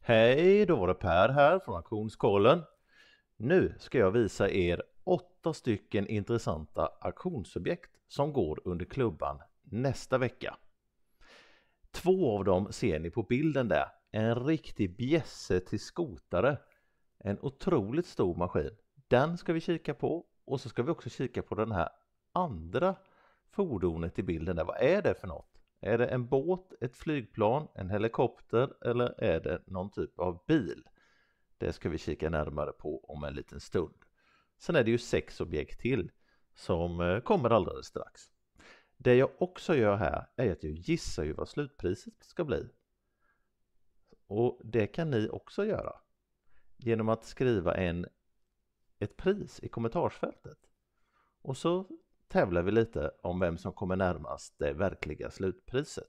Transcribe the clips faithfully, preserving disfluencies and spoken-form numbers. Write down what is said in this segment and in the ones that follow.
Hej, då var det Per här från Auktionskollen. Nu ska jag visa er åtta stycken intressanta auktionsobjekt som går under klubban nästa vecka. Två av dem ser ni på bilden där. En riktig bjässe till skotare. En otroligt stor maskin. Den ska vi kika på och så ska vi också kika på den här andra fordonet i bilden där. Vad är det för något? Är det en båt, ett flygplan, en helikopter eller är det någon typ av bil? Det ska vi kika närmare på om en liten stund. Sen är det ju sex objekt till som kommer alldeles strax. Det jag också gör här är att jag gissar ju vad slutpriset ska bli. Och det kan ni också göra genom att skriva en, ett pris i kommentarsfältet. Och så tävlar vi lite om vem som kommer närmast det verkliga slutpriset.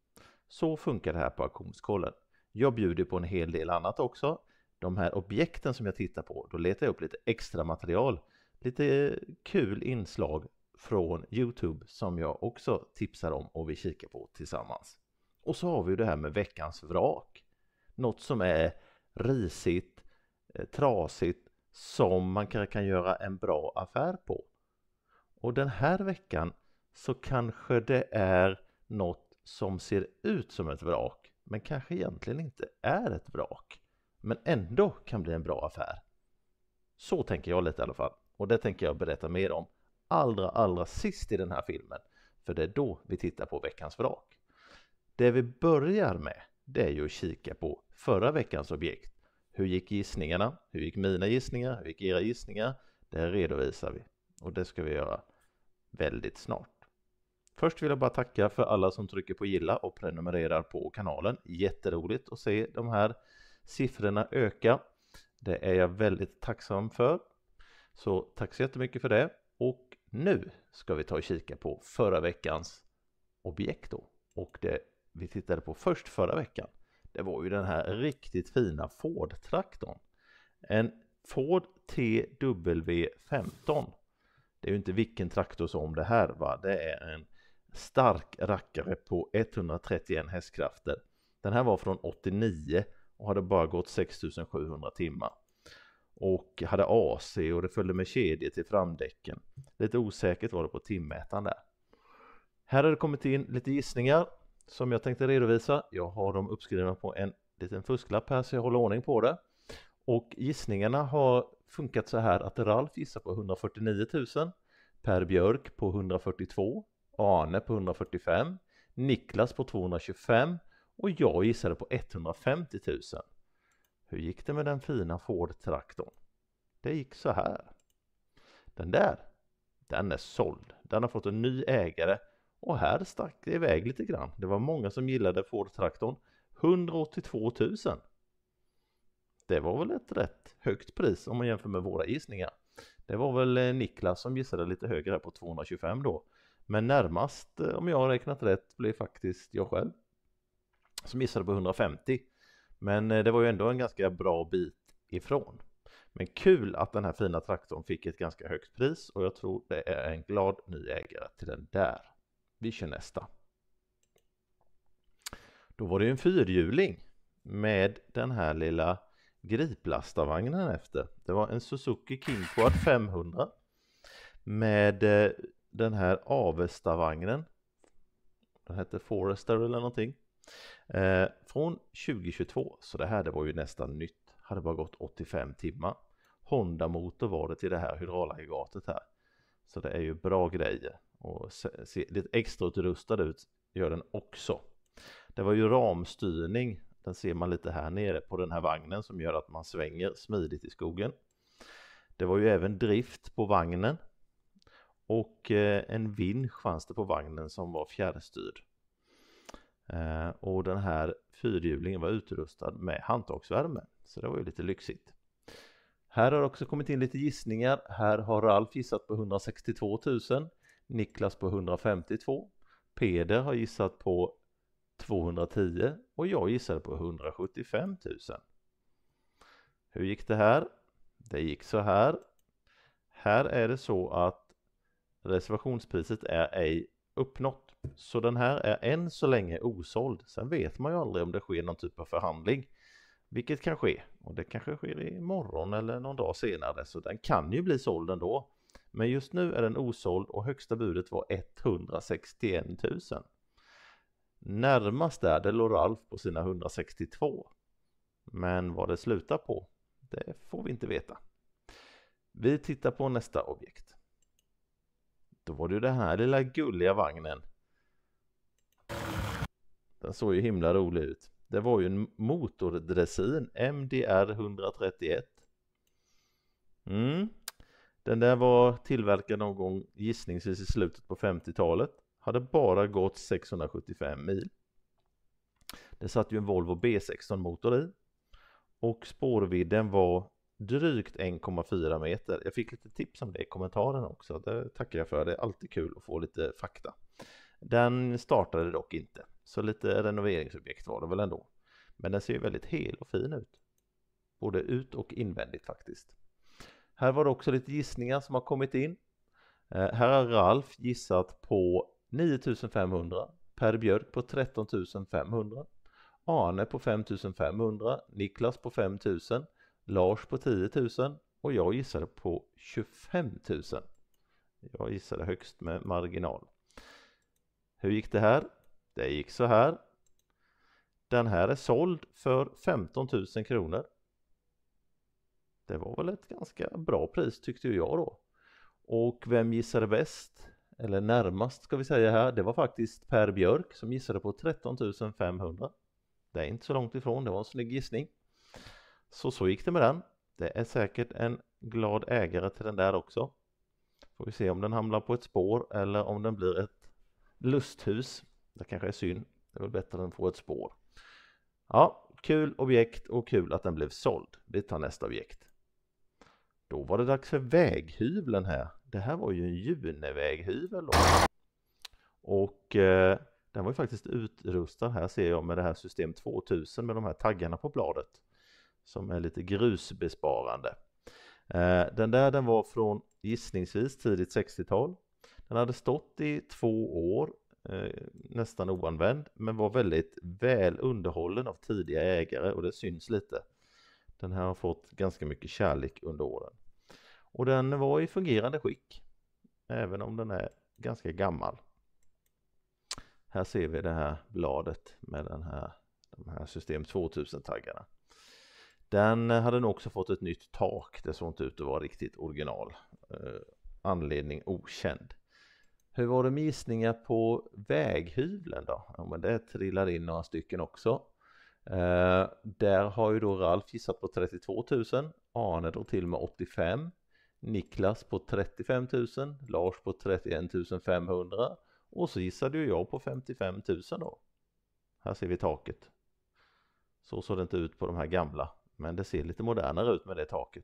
Så funkar det här på Auktionskollen. Jag bjuder på en hel del annat också. De här objekten som jag tittar på, då letar jag upp lite extra material. Lite kul inslag från YouTube som jag också tipsar om och vi kikar på tillsammans. Och så har vi det här med veckans vrak. Något som är risigt, trasigt, som man kan göra en bra affär på. Och den här veckan så kanske det är något som ser ut som ett vrak, men kanske egentligen inte är ett vrak, men ändå kan bli en bra affär. Så tänker jag lite i alla fall, och det tänker jag berätta mer om allra allra sist i den här filmen, för det är då vi tittar på veckans vrak. Det vi börjar med, det är ju att kika på förra veckans objekt. Hur gick gissningarna? Hur gick mina gissningar? Hur gick era gissningar? Det redovisar vi. Och det ska vi göra väldigt snart. Först vill jag bara tacka för alla som trycker på gilla och prenumererar på kanalen. Jätteroligt att se de här siffrorna öka. Det är jag väldigt tacksam för. Så tack så jättemycket för det. Och nu ska vi ta och kika på förra veckans objekt då. Och det vi tittade på först förra veckan, det var ju den här riktigt fina Ford-traktorn. En Ford T W femton. Det är ju inte vilken traktor som det här, va? Det är en stark rackare på etthundratrettioen hästkrafter. Den här var från åttionio och hade bara gått sex tusen sjuhundra timmar. Och hade A C och det följde med kedjor till framdäcken. Lite osäkert var det på timmätaren där. Här har det kommit in lite gissningar som jag tänkte redovisa. Jag har dem uppskrivna på en liten fusklapp här så jag håller ordning på det. Och gissningarna har funkat så här att Ralf gissar på hundrafyrtionio tusen, Per Björk på hundrafyrtiotvå, Arne på hundrafyrtiofem, Niklas på tvåhundratjugofem och jag gissade på etthundrafemtio tusen. Hur gick det med den fina Ford-traktorn? Det gick så här. Den där, den är såld. Den har fått en ny ägare och här stack det iväg lite grann. Det var många som gillade Ford-traktorn. hundraåttiotvå tusen. Det var väl ett rätt högt pris om man jämför med våra gissningar. Det var väl Niklas som gissade lite högre här på tvåhundratjugofem då. Men närmast, om jag har räknat rätt, blev faktiskt jag själv som gissade på hundrafemtio. Men det var ju ändå en ganska bra bit ifrån. Men kul att den här fina traktorn fick ett ganska högt pris och jag tror det är en glad ny ägare till den där. Vi kör nästa. Då var det en fyrhjuling med den här lilla griplastarvagnen efter. Det var en Suzuki Kingquad femhundra med den här Avesta-vagnen. Den hette Forester eller någonting. Eh, från tjugohundratjugotvå, så det här det var ju nästan nytt. Hade bara gått åttiofem timmar. Honda-motor var det till det här hydraulaggregatet här. Så det är ju bra grejer. Och se, se lite extra utrustad ut gör den också. Det var ju ramstyrning. Den ser man lite här nere på den här vagnen som gör att man svänger smidigt i skogen. Det var ju även drift på vagnen. Och eh, en vinsch fanns det på vagnen som var fjärrstyrd. Eh, och den här fyrhjulingen var utrustad med handtagsvärme. Så det var ju lite lyxigt. Här har också kommit in lite gissningar. Här har Ralf gissat på hundrasextiotvå tusen. Niklas på hundrafemtiotvå. Peder har gissat på tvåhundratio och jag gissade på hundrasjuttiofem tusen. Hur gick det här? Det gick så här. Här är det så att reservationspriset är ej uppnått. Så den här är än så länge osåld. Sen vet man ju aldrig om det sker någon typ av förhandling. Vilket kan ske, och det kanske sker imorgon eller någon dag senare, så den kan ju bli såld ändå. Men just nu är den osåld och högsta budet var etthundrasextioen tusen. Närmast där det låg Ralf på sina hundrasextiotvå. Men vad det slutar på, det får vi inte veta. Vi tittar på nästa objekt. Då var det ju den här lilla gulliga vagnen. Den såg ju himla rolig ut. Det var ju en motordressin M D R etthundratrettioett. Mm. Den där var tillverkad någon gång gissningsvis i slutet på femtiotalet. Hade bara gått sexhundrasjuttiofem mil. Det satt ju en Volvo B sexton motor i. Och spårvidden var drygt en komma fyra meter. Jag fick lite tips om det i kommentaren också. Det tackar jag för. Det är alltid kul att få lite fakta. Den startade dock inte. Så lite renoveringsobjekt var det väl ändå. Men den ser ju väldigt hel och fin ut. Både ut- och invändigt faktiskt. Här var det också lite gissningar som har kommit in. Eh, här har Ralf gissat på nio tusen femhundra. Per Björk på tretton tusen femhundra. Arne på fem tusen femhundra. Niklas på fem tusen. Lars på tio tusen. Och jag gissade på tjugofem tusen. Jag gissade högst med marginal. Hur gick det här? Det gick så här. Den här är såld för femton tusen kronor. Det var väl ett ganska bra pris tyckte jag då. Och vem gissade bäst? Eller närmast ska vi säga här. Det var faktiskt Per Björk som gissade på tretton tusen femhundra. Det är inte så långt ifrån. Det var en snygg gissning. Så så gick det med den. Det är säkert en glad ägare till den där också. Får vi se om den hamnar på ett spår eller om den blir ett lusthus. Det kanske är synd. Det är väl bättre än att få ett spår. Ja, kul objekt och kul att den blev såld. Vi tar nästa objekt. Då var det dags för väghyveln här. Det här var ju en June-väghyvel då. Och eh, den var ju faktiskt utrustad här ser jag med det här system tvåtusen med de här taggarna på bladet. Som är lite grusbesparande. Eh, den där den var från gissningsvis tidigt sextiotal. Den hade stått i två år. Eh, nästan oanvänd. Men var väldigt väl underhållen av tidiga ägare. Och det syns lite. Den här har fått ganska mycket kärlek under åren. Och den var i fungerande skick. Även om den är ganska gammal. Här ser vi det här bladet med den här, de här system tvåtusen-taggarna. Den hade nog också fått ett nytt tak. Det såg inte ut att vara riktigt original. Eh, anledning okänd. Hur var det med gissningar på väghyveln då? Ja, men det trillar in några stycken också. Uh, där har ju då Ralf gissat på trettiotvå tusen. Arne då till med åttiofem. Niklas på trettiofem tusen. Lars på trettioen tusen femhundra. Och så gissade ju jag på femtiofem tusen då. Här ser vi taket. Så såg det inte ut på de här gamla. Men det ser lite modernare ut med det taket.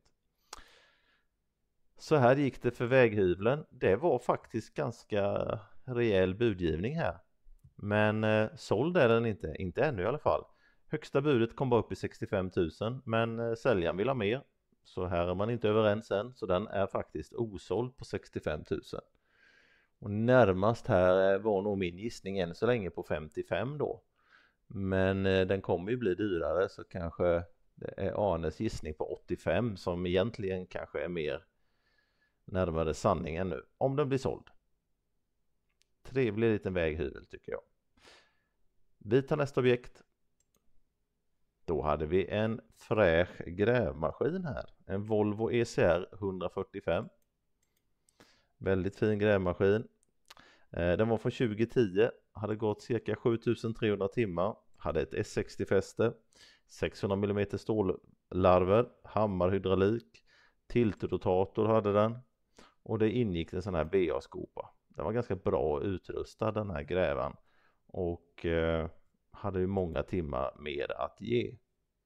Så här gick det för väghyveln. Det var faktiskt ganska rejäl budgivning här. Men eh, såld är den inte. Inte ännu i alla fall. Högsta budet kom bara upp i sextiofem tusen, men eh, säljaren vill ha mer. Så här är man inte överens än, så den är faktiskt osåld på sextiofem tusen. Och närmast här var nog min gissning än så länge på femtiofem då. Men eh, den kommer ju bli dyrare, så kanske det är Arnes gissning på åttiofem som egentligen kanske är mer närmare sanningen nu, om den blir såld. Trevlig liten väghyvel tycker jag. Vi tar nästa objekt. Då hade vi en fräsch grävmaskin här. En Volvo E C R etthundrafyrtiofem. Väldigt fin grävmaskin. Den var från tjugo tio. Hade gått cirka sjutusen trehundra timmar. Hade ett S sextio-fäste. sexhundra millimeter stållarver. Hammarhydraulik. Tiltrotator hade den. Och det ingick en sån här B A-skopa. Den var ganska bra utrustad den här grävan. Och eh, hade ju många timmar mer att ge.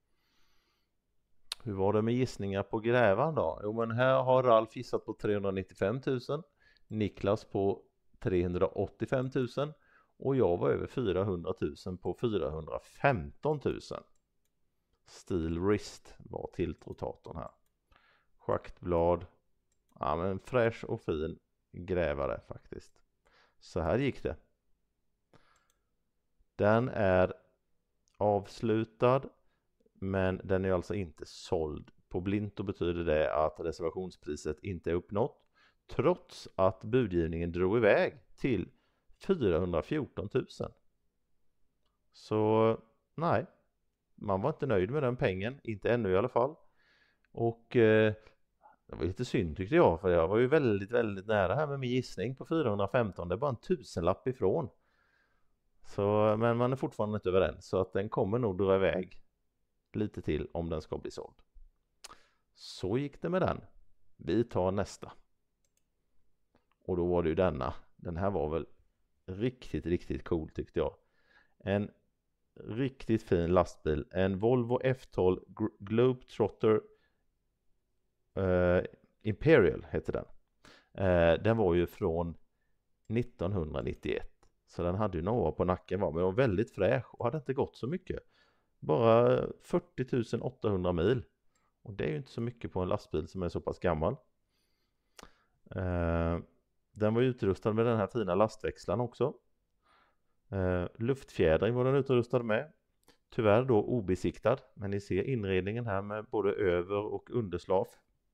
Hur var det med gissningar på grävan då? Jo, men här har Ralf gissat på trehundranittiofem tusen. Niklas på trehundraåttiofem tusen. Och jag var över fyrahundra tusen på fyrahundrafemton tusen. Steel Wrist var tiltrotatorn här. Schaktblad. Ja, men fräsch och fin grävare faktiskt. Så här gick det. Den är avslutad. Men den är alltså inte såld. På Blinto betyder det att reservationspriset inte är uppnått, trots att budgivningen drog iväg till fyrahundrafjorton tusen. Så nej, man var inte nöjd med den pengen, inte ännu i alla fall. Och eh, det var lite synd tyckte jag, för jag var ju väldigt, väldigt nära här med min gissning på fyrahundrafemton. Det är bara en tusenlapp ifrån. Så, men man är fortfarande inte överens, så att den kommer nog dra iväg lite till om den ska bli såld. Så gick det med den. Vi tar nästa. Och då var det ju denna. Den här var väl riktigt, riktigt cool tyckte jag. En riktigt fin lastbil. En Volvo F tolv Globetrotter uh, Imperial heter den. Uh, den var ju från nittonhundranittioett. Så den hade ju några år på nacken, var, men den var väldigt fräsch och hade inte gått så mycket. Bara fyrtio tusen åttahundra mil. Och det är ju inte så mycket på en lastbil som är så pass gammal. Uh, den var utrustad med den här fina lastväxlaren också. Uh, luftfjädring var den utrustad med. Tyvärr då obesiktad. Men ni ser inredningen här med både över- och underslav.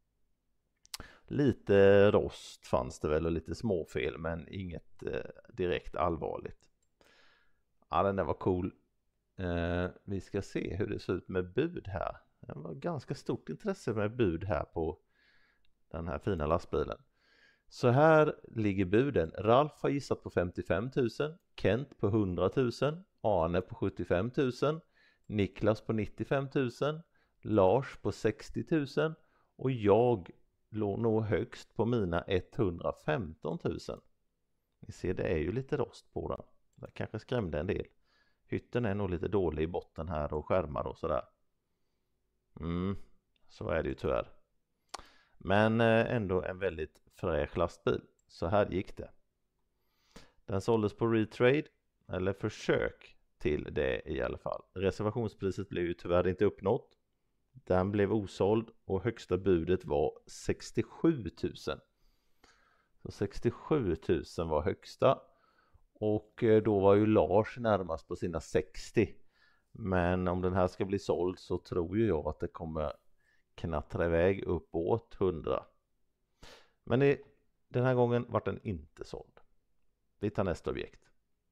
Lite rost fanns det väl och lite småfel, men inget uh, direkt allvarligt. Ja, den där var cool. Uh, vi ska se hur det ser ut med bud här. Det var ganska stort intresse med bud här på den här fina lastbilen. Så här ligger buden. Ralf har gissat på femtiofem tusen, Kent på hundra tusen, Arne på sjuttiofem tusen, Niklas på nittiofem tusen, Lars på sextio tusen och jag låg nog högst på mina etthundrafemton tusen. Ni ser, det är ju lite rost på den. Det kanske skrämde en del. Hytten är nog lite dålig i botten här och skärmar och sådär. Mm, så är det ju tyvärr. Men ändå en väldigt fräsch lastbil. Så här gick det. Den såldes på Retrade, eller försök till det i alla fall. Reservationspriset blev ju tyvärr inte uppnått. Den blev osåld och högsta budet var sextiosju tusen. Så sextiosju tusen var högsta. Och då var ju Lars närmast på sina sextio. Men om den här ska bli såld så tror ju jag att det kommer knattra iväg uppåt hundra. Men i, den här gången var den inte såld. Vi tar nästa objekt.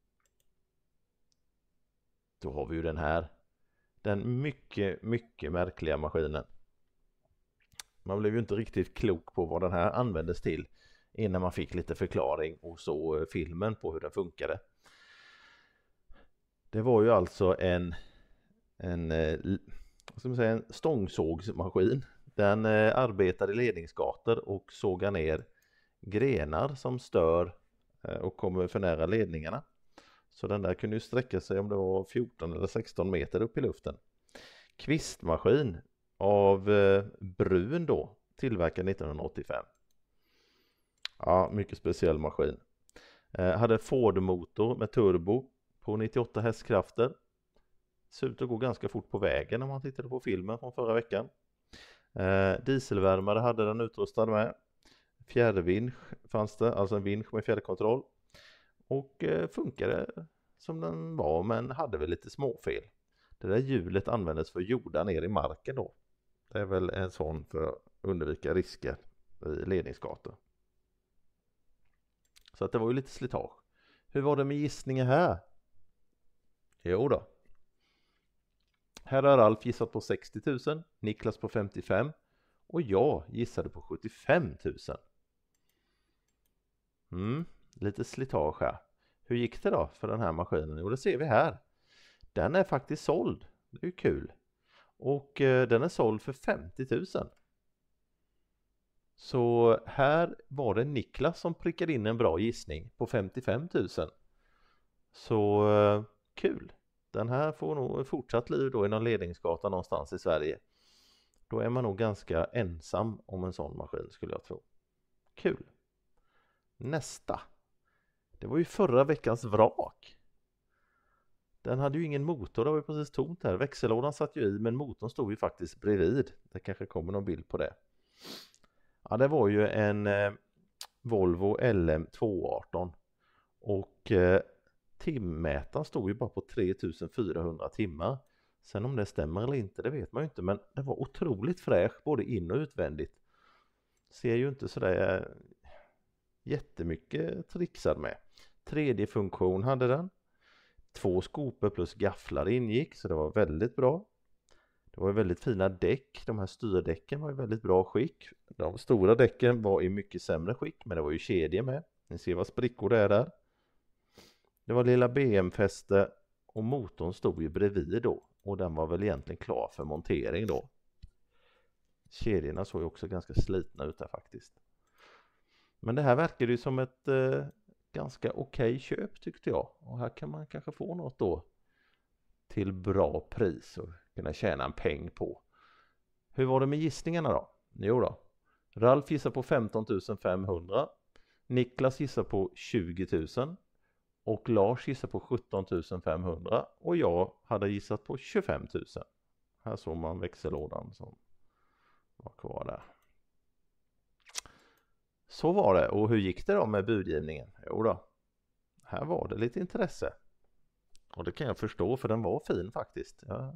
Då har vi ju den här. Den mycket, mycket märkliga maskinen. Man blev ju inte riktigt klok på vad den här användes till innan man fick lite förklaring och så filmen på hur den funkade. Det var ju alltså en en, vad ska man säga, en stångsågsmaskin. Den eh, arbetade i ledningsgator och sågar ner grenar som stör eh, och kommer för nära ledningarna. Så den där kunde ju sträcka sig om det var fjorton eller sexton meter upp i luften. Kvistmaskin av eh, Brun då, tillverkad nittonhundraåttiofem. Ja, mycket speciell maskin. Eh, hade Ford-motor med turbo på nittioåtta hästkrafter. Ser ut att gå ganska fort på vägen om man tittade på filmen från förra veckan. Eh, dieselvärmare hade den utrustad med. Fjärrvinsch fanns det, alltså en vinsch med fjärrkontroll. Och eh, funkade som den var, men hade väl lite småfel. Det där hjulet användes för att jorda ner i marken då. Det är väl en sån för att undvika risker i ledningsgator. Så att det var ju lite slitage. Hur var det med gissningen här? Jo då. Här har Ralf gissat på sextio tusen, Niklas på femtiofem och jag gissade på sjuttiofem tusen. Mm, lite slitage här. Hur gick det då för den här maskinen? Jo, det ser vi här. Den är faktiskt såld. Det är ju kul. Och eh, den är såld för femtio tusen. Så här var det Niklas som prickade in en bra gissning på femtiofem tusen. Så eh, kul. Den här får nog fortsatt liv då i någon ledningsgata någonstans i Sverige. Då är man nog ganska ensam om en sån maskin skulle jag tro. Kul. Nästa. Det var ju förra veckans vrak. Den hade ju ingen motor, det var ju precis tomt här. Växellådan satt ju i, men motorn stod ju faktiskt bredvid. Det kanske kommer någon bild på det. Ja, det var ju en eh, Volvo L M tvåhundraarton. Och eh, timmätaren stod ju bara på tre tusen fyrahundra timmar. Sen om det stämmer eller inte, det vet man ju inte, men det var otroligt fräsch både in- och utvändigt. Ser ju inte sådär jättemycket trixad med. tre D-funktion hade den. Två skopor plus gafflar ingick, så det var väldigt bra. Det var väldigt fina däck. De här styrdäcken var i väldigt bra skick. De stora däcken var i mycket sämre skick, men det var ju kedjor med. Ni ser vad sprickor det är där. Det var lilla B M-fäste och motorn stod ju bredvid då. Och den var väl egentligen klar för montering då. Kedjorna såg ju också ganska slitna ut där faktiskt. Men det här verkar ju som ett eh, ganska okej köp tyckte jag. Och här kan man kanske få något då till bra pris och kunna tjäna en peng på. Hur var det med gissningarna då? Jo då. Ralf gissar på femton tusen femhundra. Niklas gissar på tjugo tusen. Och Lars gissar på sjutton tusen femhundra. Och jag hade gissat på tjugofem tusen. Här såg man växellådan som var kvar där. Så var det. Och hur gick det då med budgivningen? Jo då. Här var det lite intresse. Och det kan jag förstå, för den var fin faktiskt. Ja.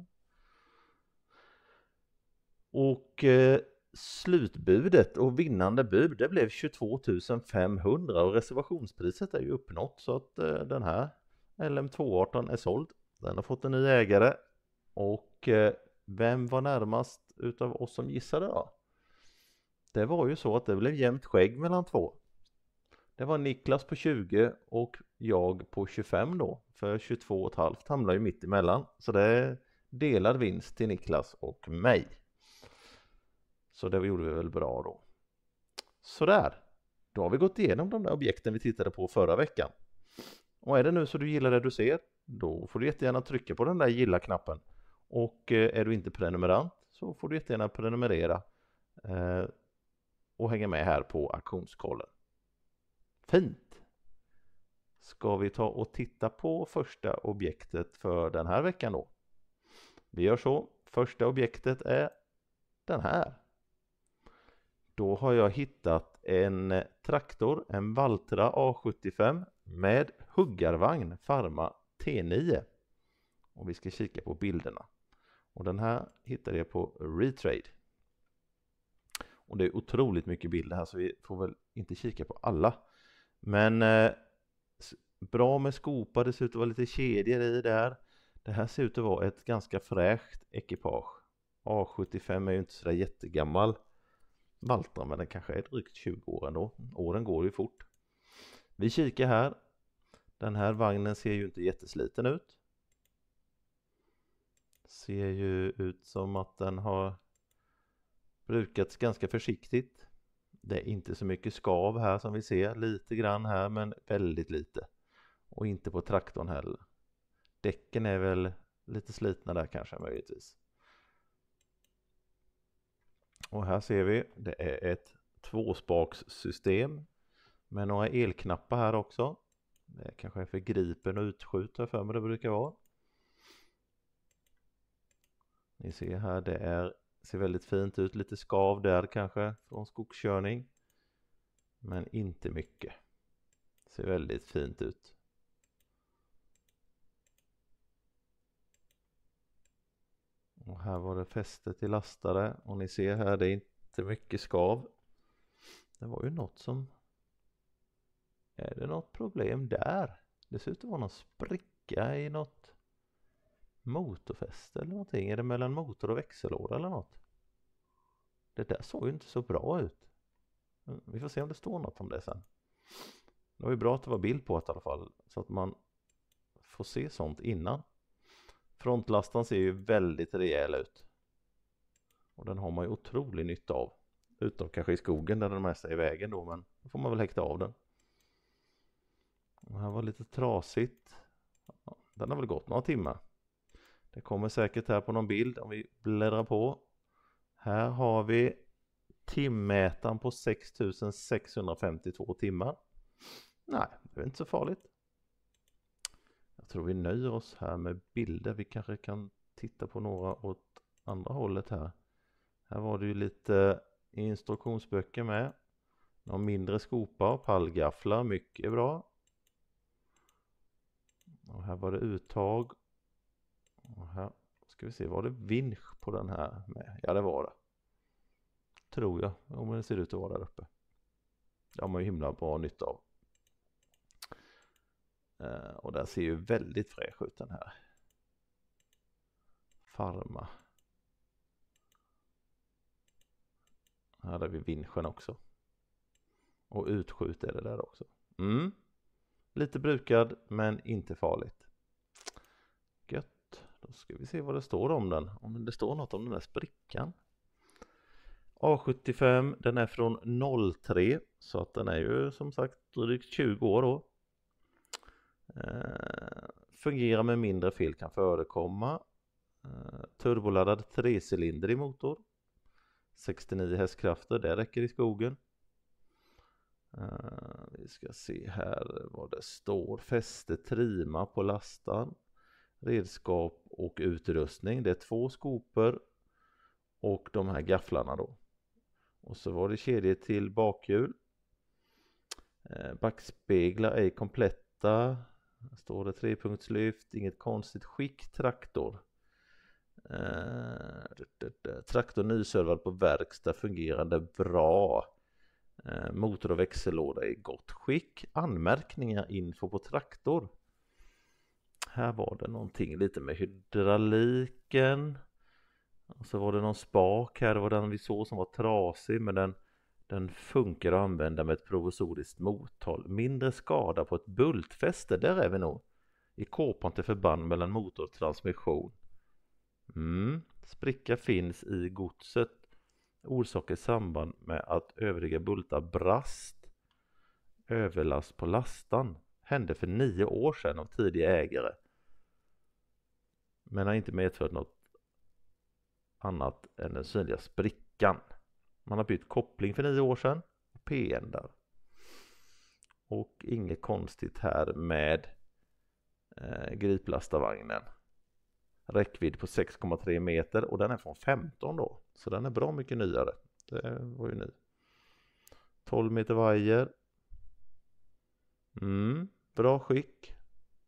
Och eh, slutbudet och vinnande bud, det blev tjugotvå tusen femhundra. Och reservationspriset är ju uppnått, så att eh, den här L M tvåhundraarton är såld. Den har fått en ny ägare. Och eh, vem var närmast utav oss som gissade då? Det var ju så att det blev jämnt skägg mellan två. Det var Niklas på tjugo och jag på tjugofem då. För tjugotvå och ett halvt hamnar ju mitt emellan. Så det är delad vinst till Niklas och mig. Så det gjorde vi väl bra då. Sådär. Då har vi gått igenom de där objekten vi tittade på förra veckan. Och är det nu så du gillar det du ser, då får du jättegärna trycka på den där gilla-knappen. Och är du inte prenumerant så får du jättegärna prenumerera. Eh, och hänga med här på auktionskollen. Fint! Ska vi ta och titta på första objektet för den här veckan då? Vi gör så. Första objektet är den här. Då har jag hittat en traktor, en Valtra A sjuttiofem med huggarvagn Pharma T nio. Och vi ska kika på bilderna. Och den här hittade jag på Retrade. Och det är otroligt mycket bilder här, så vi får väl inte kika på alla. Men eh, bra med skopa, det ser ut att vara lite kedjor i där. Det här ser ut att vara ett ganska fräscht ekipage. A sjuttiofem är ju inte så där jättegammal Valtra, men den kanske är drygt tjugo år ändå. Åren går ju fort. Vi kikar här. Den här vagnen ser ju inte jättesliten ut. Ser ju ut som att den har brukats ganska försiktigt. Det är inte så mycket skav här som vi ser. Lite grann här, men väldigt lite. Och inte på traktorn heller. Däcken är väl lite slitna där kanske möjligtvis. Och här ser vi, det är ett tvåspakssystem med några elknappar här också. Det kanske är för gripen och utskjuta för mig det brukar vara. Ni ser här, det är, ser väldigt fint ut. Lite skav där kanske från skogskörning. Men inte mycket. Ser väldigt fint ut. Och här var det fäste till lastare. Och ni ser här, det är inte mycket skav. Det var ju något som... Är det något problem där? Det ser ut att vara någon spricka i något motorfäste eller någonting. Är det mellan motor och växellåda eller något? Det där såg ju inte så bra ut. Vi får se om det står något om det sen. Det var ju bra att det var bild på det i alla fall. Så att man får se sånt innan. Frontlastan ser ju väldigt rejäl ut. Och den har man ju otrolig nytta av. Utom kanske i skogen där den mest är i vägen då. Men då får man väl häkta av den. Och här var lite trasigt. Ja, den har väl gått några timmar. Det kommer säkert här på någon bild om vi bläddrar på. Här har vi timmätaren på sex tusen sexhundrafemtiotvå timmar. Nej, det är inte så farligt. Jag tror vi nöjer oss här med bilder. Vi kanske kan titta på några åt andra hållet här. Här var det ju lite instruktionsböcker med. Någon mindre skopa och pallgafflar. Mycket bra. Och här var det uttag. Och här Ska vi se, var det vinsch på den här med? Ja, det var det. Tror jag, om det ser ut att vara där uppe. Det har man ju himla bra nytta av. Uh, och den ser ju väldigt fräsch ut den här. Farma. Här har vi vinschen också. Och utskjut är det där också. Mm. Lite brukad men inte farligt. Gött. Då ska vi se vad det står om den. Om det står något om den där sprickan. A sjuttiofem, den är från noll tre. Så att den är ju som sagt drygt tjugo år då. Eh, fungerar med mindre fel kan förekomma. Eh, turboladdad trecylindrig motor. sextionio hästkrafter, det räcker i skogen. Uh, vi ska se här vad det står. Fäste trima på lastan. Redskap och utrustning. Det är två skopor. Och de här gafflarna då. Och så var det kedjor till bakhjul. Uh, backspeglar är kompletta. Står det trepunktslyft. Inget konstigt skick. Traktor. Uh, traktor nyservad på verkstad. Fungerande bra. Motor och växellåda i gott skick. Anmärkningar info på traktor. Här var det någonting lite med hydrauliken. Och så var det någon spak här. Det var den vi såg som var trasig. Men den, den funkar att använda med ett provisoriskt mothåll. Mindre skada på ett bultfäste. Där är vi nog. I kåpan till förband mellan motor och transmission. Mm. Spricka finns i godset. Orsak i samband med att övriga bultar brast. Överlast på lastan. Hände för nio år sedan av tidiga ägare. Men har inte medfört något annat än den synliga sprickan. Man har bytt koppling för nio år sedan. P N där. Och inget konstigt här med eh, griplastarvagnen. Räckvidd på sex komma tre meter och den är från femton då. Så den är bra mycket nyare. Det var ju ny. tolv meter vajer. Mm, bra skick.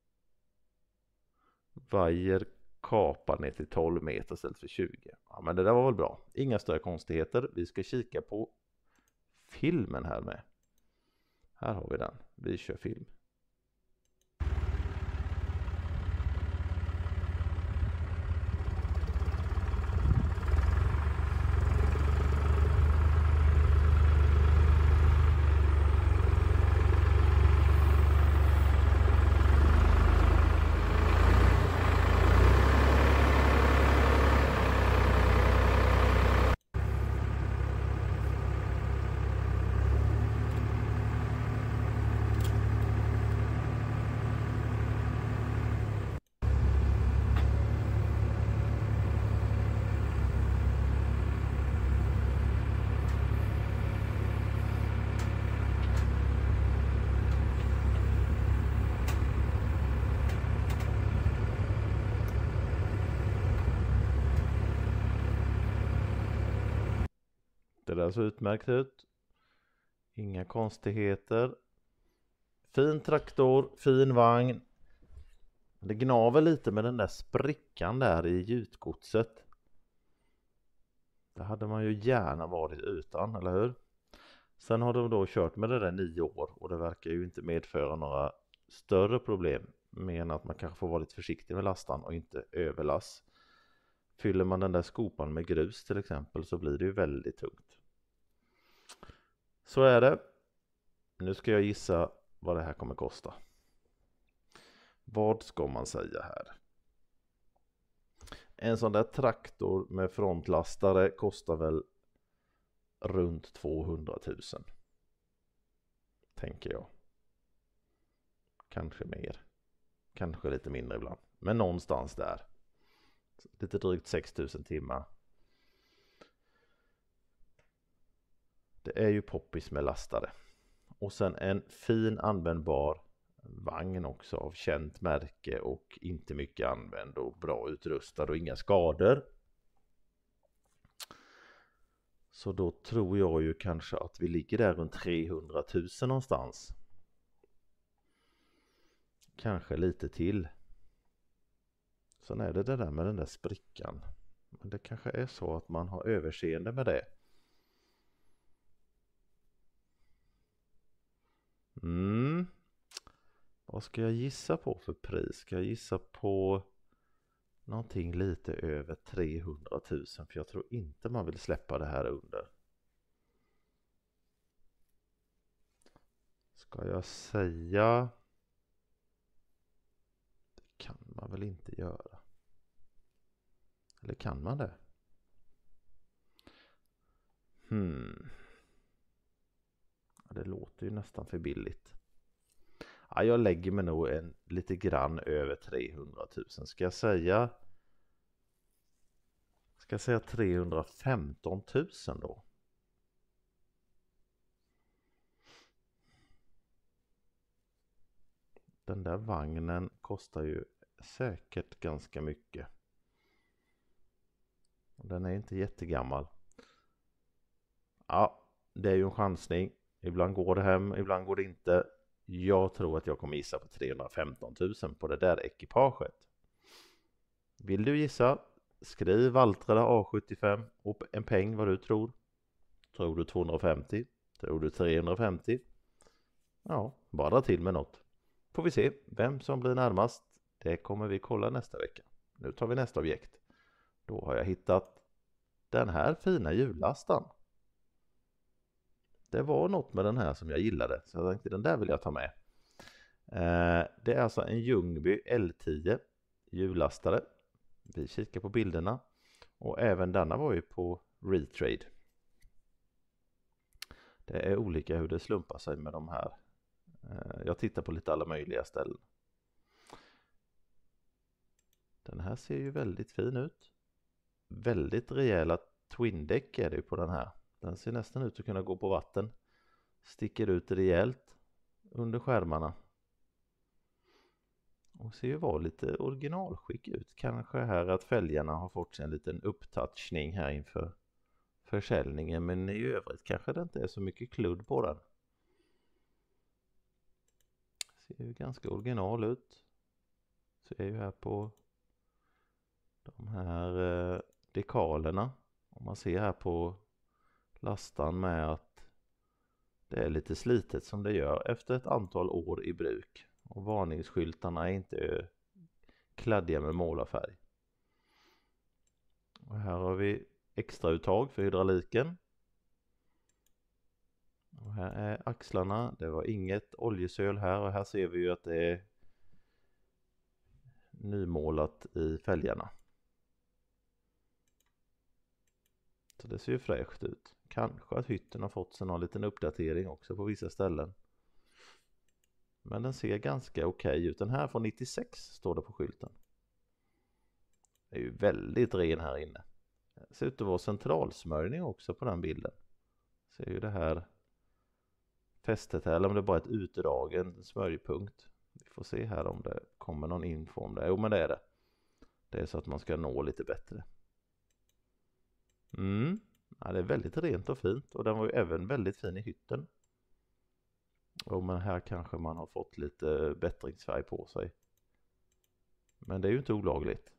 Vajer kapar ner till tolv meter istället för tjugo. Ja, men det där var väl bra. Inga större konstigheter. Vi ska kika på filmen här med. Här har vi den. Vi kör film. Det där så utmärkt ut. Inga konstigheter. Fin traktor, fin vagn. Det gnaver lite med den där sprickan där i gjutgodset. Det hade man ju gärna varit utan, eller hur? Sen har de då kört med det där nio år och det verkar ju inte medföra några större problem. Men att man kanske får vara lite försiktig med lastan och inte överlass. Fyller man den där skopan med grus till exempel så blir det ju väldigt tungt. Så är det. Nu ska jag gissa vad det här kommer kosta. Vad ska man säga här? En sån där traktor med frontlastare kostar väl runt tvåhundratusen. Tänker jag. Kanske mer. Kanske lite mindre ibland. Men någonstans där. Lite drygt sex tusen timmar. Det är ju poppis med lastare. Och sen en fin användbar vagn också av känt märke och inte mycket använd och bra utrustad och inga skador. Så då tror jag ju kanske att vi ligger där runt trehundratusen någonstans. Kanske lite till. Sen är det det där med den där sprickan. Men det kanske är så att man har överseende med det. Mm. Vad ska jag gissa på för pris? Ska jag gissa på någonting lite över trehundratusen? För jag tror inte man vill släppa det här under. Ska jag säga... Det kan man väl inte göra. Eller kan man det? Hmm. Det låter ju nästan för billigt. Ja, jag lägger mig nog en lite grann över trehundratusen. Ska jag säga... Ska jag säga trehundrafemton tusen då? Den där vagnen kostar ju säkert ganska mycket. Den är inte jättegammal. Ja, det är ju en chansning. Ibland går det hem, ibland går det inte. Jag tror att jag kommer gissa på trehundrafemton tusen på det där ekipaget. Vill du gissa? Skriv Valtra A sjuttiofem och en peng vad du tror. Tror du tvåhundrafemtio? Tror du trehundrafemtio? Ja, bara dra till med något. Får vi se vem som blir närmast. Det kommer vi kolla nästa vecka. Nu tar vi nästa objekt. Då har jag hittat den här fina hjullastaren. Det var något med den här som jag gillade. Så jag tänkte den där vill jag ta med. Det är alltså en Ljungby L tio hjullastare. Vi kikar på bilderna. Och även denna var ju på Retrade. Det är olika hur det slumpar sig med de här. Jag tittar på lite alla möjliga ställen. Den här ser ju väldigt fin ut. Väldigt rejäla twindäck är det ju på den här. Den ser nästan ut att kunna gå på vatten. Sticker ut rejält under skärmarna. Och ser ju vara lite originalskick ut. Kanske här att fälgarna har fått sig en liten upptouchning här inför försäljningen. Men i övrigt kanske det inte är så mycket kludd på den. Ser ju ganska original ut. Ser ju här på de här eh, dekalerna. Om man ser här på lastan med att det är lite slitet som det gör efter ett antal år i bruk. Och varningsskyltarna är inte kladdiga med målarfärg. Och här har vi extra uttag för hydrauliken. Och här är axlarna. Det var inget oljesöl här och här ser vi ju att det är nymålat i fälgarna. Så det ser ju fräscht ut. Kanske att hytten har fått sig någon liten uppdatering också på vissa ställen. Men den ser ganska okej ut. Den här från nittiosex står det på skylten. Det är ju väldigt ren här inne. Det ser ut att vara centralsmörjning också på den bilden. Ser ju det här fästet här, eller om det bara är ett utdragen smörjpunkt. Vi får se här om det kommer någon info om det. Jo, men det är det. Det är så att man ska nå lite bättre. Mm. Ja, det är väldigt rent och fint. Och den var ju även väldigt fin i hytten. Och men här kanske man har fått lite bättringsfärg på sig. Men det är ju inte olagligt.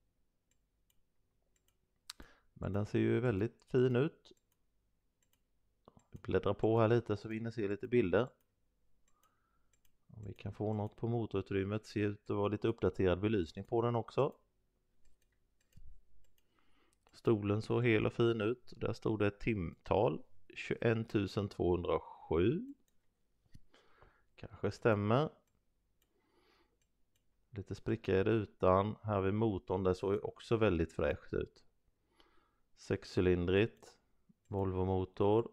Men den ser ju väldigt fin ut. Vi bläddrar på här lite så vi hinner se lite bilder. Om vi kan få något på motorutrymmet. Ser ut att vara lite uppdaterad belysning på den också. Stolen såg hel och fin ut. Där stod det ett timtal. tjugoett tusen tvåhundrasju. Kanske stämmer. Lite spricka i rutan. Här vid motorn. Det såg ju också väldigt fräscht ut. Sexcylindrigt. Volvo motor.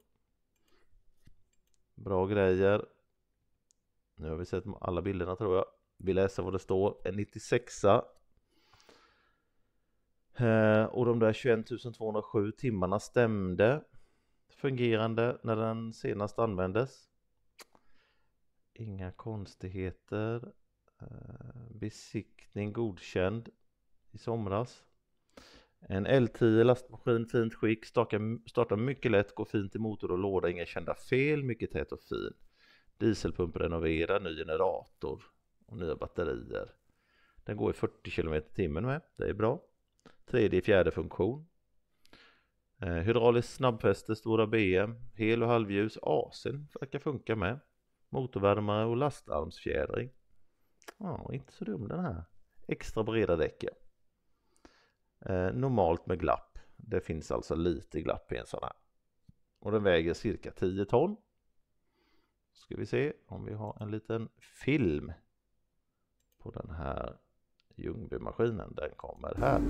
Bra grejer. Nu har vi sett alla bilderna tror jag. Vi läser vad det står. En nittiosexa. Eh, och de där tjugoett tusen tvåhundrasju timmarna stämde. Fungerande när den senast användes. Inga konstigheter. Eh, besiktning godkänd i somras. En L tio lastmaskin, fint skick, startar, startar mycket lätt, går fint i motor och låda, inga kända fel, mycket tät och fin. Dieselpump renoverad, ny generator och nya batterier. Den går i fyrtio kilometer i timmen med, det är bra. Tredje fjärde funktion. Eh, hydrauliskt snabbfäste, stora B M, hel- och halvljus, A C verkar funka med. Motorvärmare och lastarmsfjädring. Ja, inte så dum den här. Extra breda däcken. Eh, normalt med glapp. Det finns alltså lite glapp i en sån här. Och den väger cirka tio ton. Ska vi se om vi har en liten film på den här Ljungby-maskinen. Den kommer här.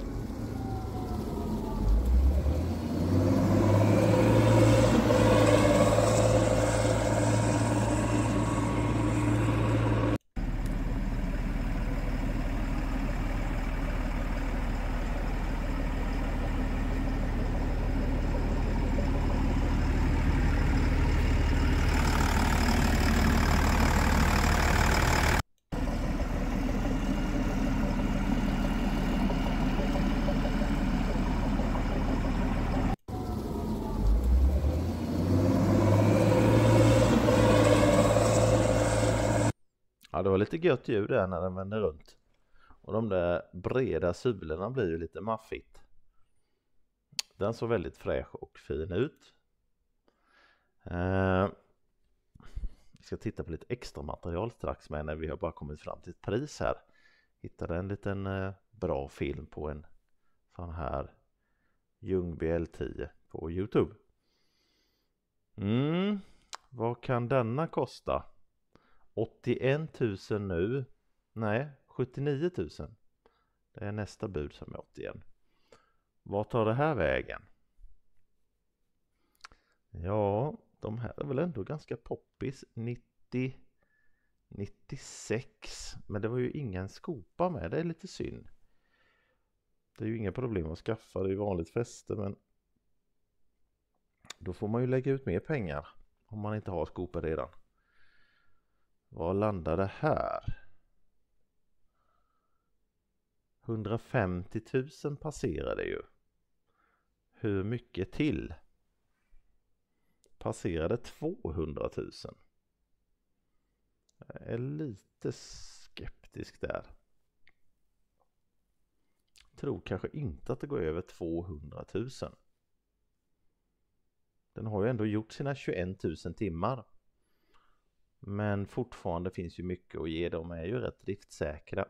Ja, det var lite gött ljud där när den vände runt. Och de där breda sulorna blir ju lite maffigt. Den såg väldigt fräsch och fin ut. Eh, vi ska titta på lite extra material strax med när vi har bara kommit fram till ett pris här. Hittade en liten eh, bra film på en sån här Ljungby L tio på YouTube. Mm, vad kan denna kosta? åttioen tusen nu. Nej, sjuttionio tusen. Det är nästa bud som är åttioen. Vad tar det här vägen? Ja, de här är väl ändå ganska poppis. nittio, nittiosex. Men det var ju ingen skopa med. Det är lite synd. Det är ju inga problem att skaffa det i vanligt fäste, men då får man ju lägga ut mer pengar om man inte har skopor redan. Vad landar det här? hundrafemtio tusen passerade ju. Hur mycket till? Passerade tvåhundra tusen. Jag är lite skeptisk där. Tror kanske inte att det går över tvåhundra tusen. Den har ju ändå gjort sina tjugoett tusen timmar. Men fortfarande finns ju mycket att ge. De är ju rätt driftsäkra.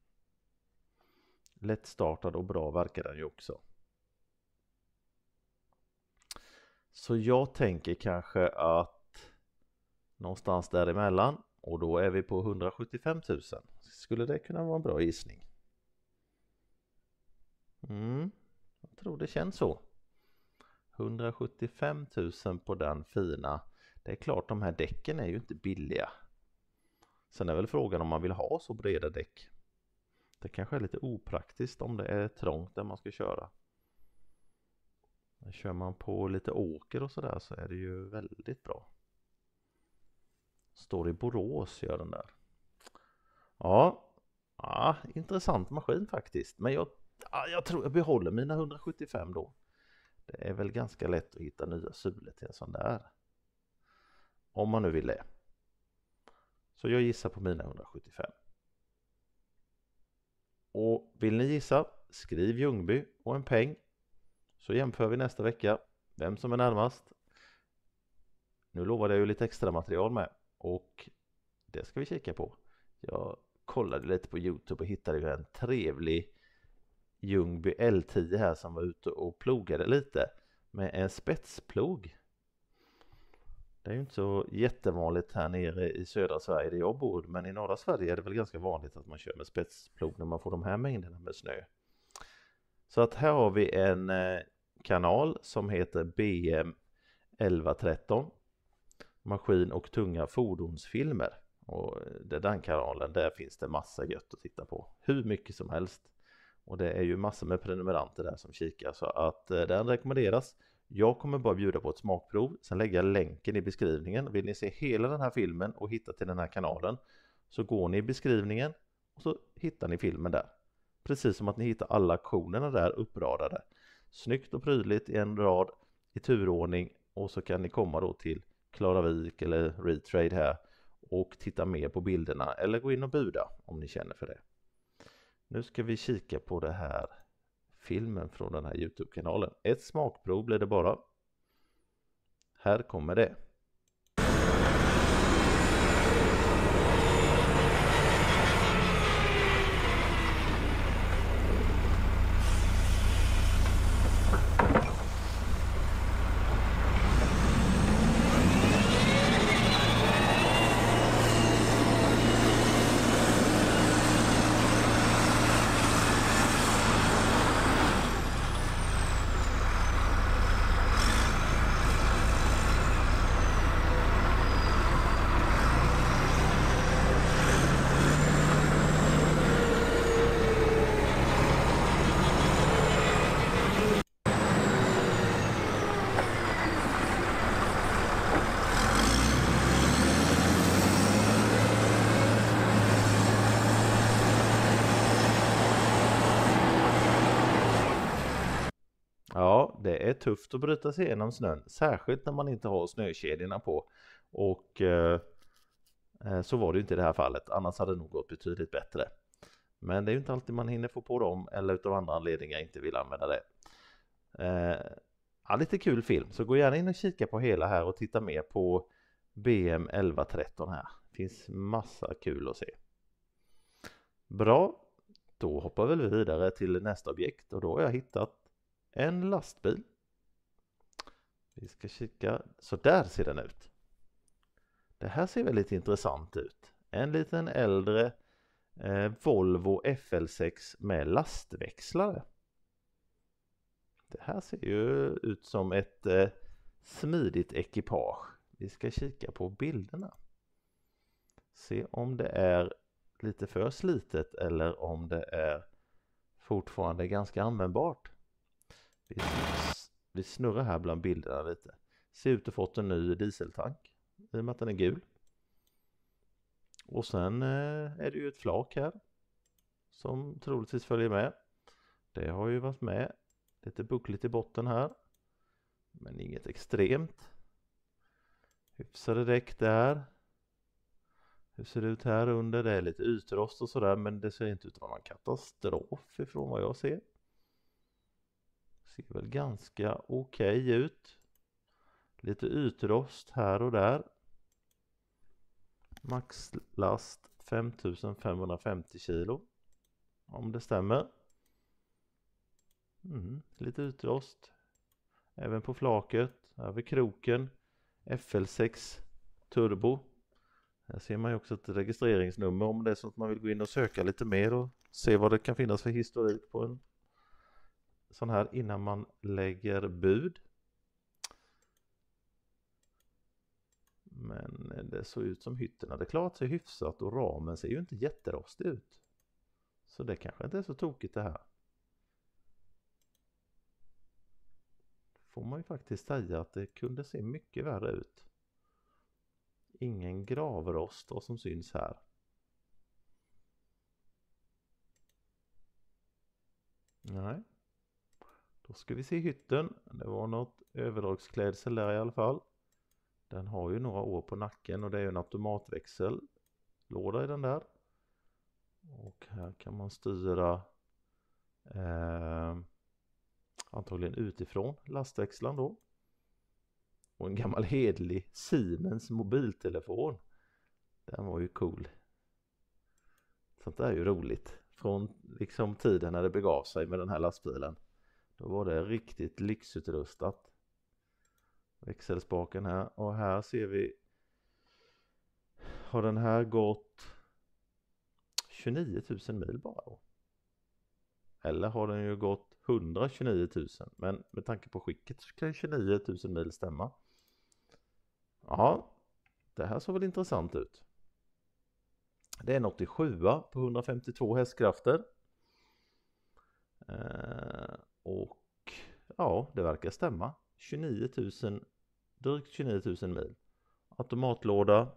Lättstartad och bra verkar den ju också. Så jag tänker kanske att någonstans däremellan. Och då är vi på hundrasjuttiofem tusen. Skulle det kunna vara en bra gissning? Mm, jag tror det känns så. hundrasjuttiofem tusen på den fina. Det är klart, de här däcken är ju inte billiga. Sen är väl frågan om man vill ha så breda däck. Det kanske är lite opraktiskt om det är trångt där man ska köra. Kör man på lite åker och sådär så är det ju väldigt bra. Står i Borås gör den där. Ja, ja intressant maskin faktiskt. Men jag, ja, jag tror jag behåller mina hundrasjuttiofem då. Det är väl ganska lätt att hitta nya sulor till en sån där. Om man nu vill det. Så jag gissar på mina hundrasjuttiofem. Och vill ni gissa, skriv Ljungby och en peng. Så jämför vi nästa vecka vem som är närmast. Nu lovade jag ju lite extra material med. Och det ska vi kika på. Jag kollade lite på YouTube och hittade ju en trevlig Ljungby L tio här som var ute och plogade lite med en spetsplog. Det är ju inte så jättevanligt här nere i södra Sverige där jag bor, men i norra Sverige är det väl ganska vanligt att man kör med spetsplog när man får de här mängderna med snö. Så att här har vi en kanal som heter B M elva tretton, maskin och tunga fordonsfilmer. Och det den kanalen, där finns det massa gött att titta på, hur mycket som helst. Och det är ju massor med prenumeranter där som kikar, så att den rekommenderas. Jag kommer bara bjuda på ett smakprov, sen lägger jag länken i beskrivningen. Vill ni se hela den här filmen och hitta till den här kanalen så går ni i beskrivningen och så hittar ni filmen där. Precis som att ni hittar alla auktionerna där uppradade. Snyggt och prydligt i en rad i turordning, och så kan ni komma då till Klaravik eller Retrade här och titta mer på bilderna eller gå in och buda om ni känner för det. Nu ska vi kika på det här filmen från den här YouTube-kanalen. Ett smakprov blir det bara. Här kommer det. Ja, det är tufft att bryta sig igenom snön, särskilt när man inte har snökedjorna på. Och eh, så var det ju inte i det här fallet, annars hade det nog gått betydligt bättre. Men det är ju inte alltid man hinner få på dem eller utav andra anledningar inte vill använda det. Eh, ja, lite kul film, så gå gärna in och kika på hela här och titta mer på B M elva tretton här. Finns massa kul att se. Bra, då hoppar väl vi vidare till nästa objekt och då har jag hittat en lastbil. Vi ska kika, så där ser den ut. Det här ser väldigt intressant ut. En liten äldre eh, Volvo F L sex med lastväxlare. Det här ser ju ut som ett eh, smidigt ekipage. Vi ska kika på bilderna. Se om det är lite för slitet eller om det är fortfarande ganska användbart. Vi, vi snurrar här bland bilderna lite. Ser ut att fått en ny dieseltank i och med att den är gul. Och sen eh, är det ju ett flak här som troligtvis följer med. Det har ju varit med. Lite buckligt i botten här. Men inget extremt. Hyfsade däck där. Hur ser det ut här under? Det är lite ytrost och sådär, men det ser inte ut att vara någon katastrof ifrån vad jag ser. Ser väl ganska okej okay ut. Lite ytrost här och där. Maxlast fem tusen femhundrafemtio kilo. Om det stämmer. Mm, lite ytrost. Även på flaket. Här vid kroken. F L sex Turbo. Här ser man ju också ett registreringsnummer om det är så att man vill gå in och söka lite mer och se vad det kan finnas för historik på en sån här innan man lägger bud. Men det såg ut som hytterna hade klarat sig hyfsat och ramen ser ju inte jätterostig ut. Så det kanske inte är så tokigt det här. Får man ju faktiskt säga att det kunde se mycket värre ut. Ingen gravrost vad som syns här. Nej. Då ska vi se hytten. Det var något överdragsklädsel där i alla fall. Den har ju några år på nacken och det är ju en automatväxellåda i den där. Och här kan man styra eh, antagligen utifrån lastväxlaren då. Och en gammal hedlig Siemens mobiltelefon. Den var ju cool. Sånt där är ju roligt. Från liksom tiden när det begav sig med den här lastbilen. Då var det riktigt lyxutrustat. Växelspaken här. Och här ser vi. Har den här gått tjugonio tusen mil bara då? Eller har den ju gått hundratjugonio tusen? Men med tanke på skicket så kan tjugonio tusen mil stämma. Ja, det här såg väl intressant ut. Det är en åttiosju på hundrafemtiotvå hästkrafter. Eh, och ja, det verkar stämma. tjugonio tusen, drygt tjugonio tusen mil. Automatlåda.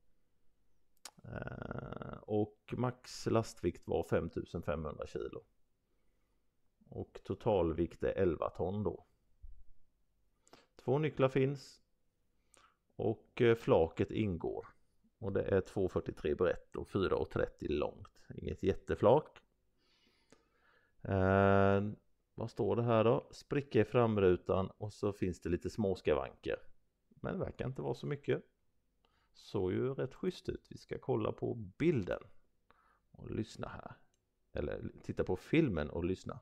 Eh, och max lastvikt var fem tusen femhundra kilo. Och totalvikt är elva ton då. Två nycklar finns. Och flaket ingår. Och det är två fyrtiotre brett och fyra trettio långt. Inget jätteflak. Eh, vad står det här då? Spricka i framrutan och så finns det lite små skavanker. Men det verkar inte vara så mycket. Såg ju rätt schysst ut. Vi ska kolla på bilden och lyssna här. Eller titta på filmen och lyssna.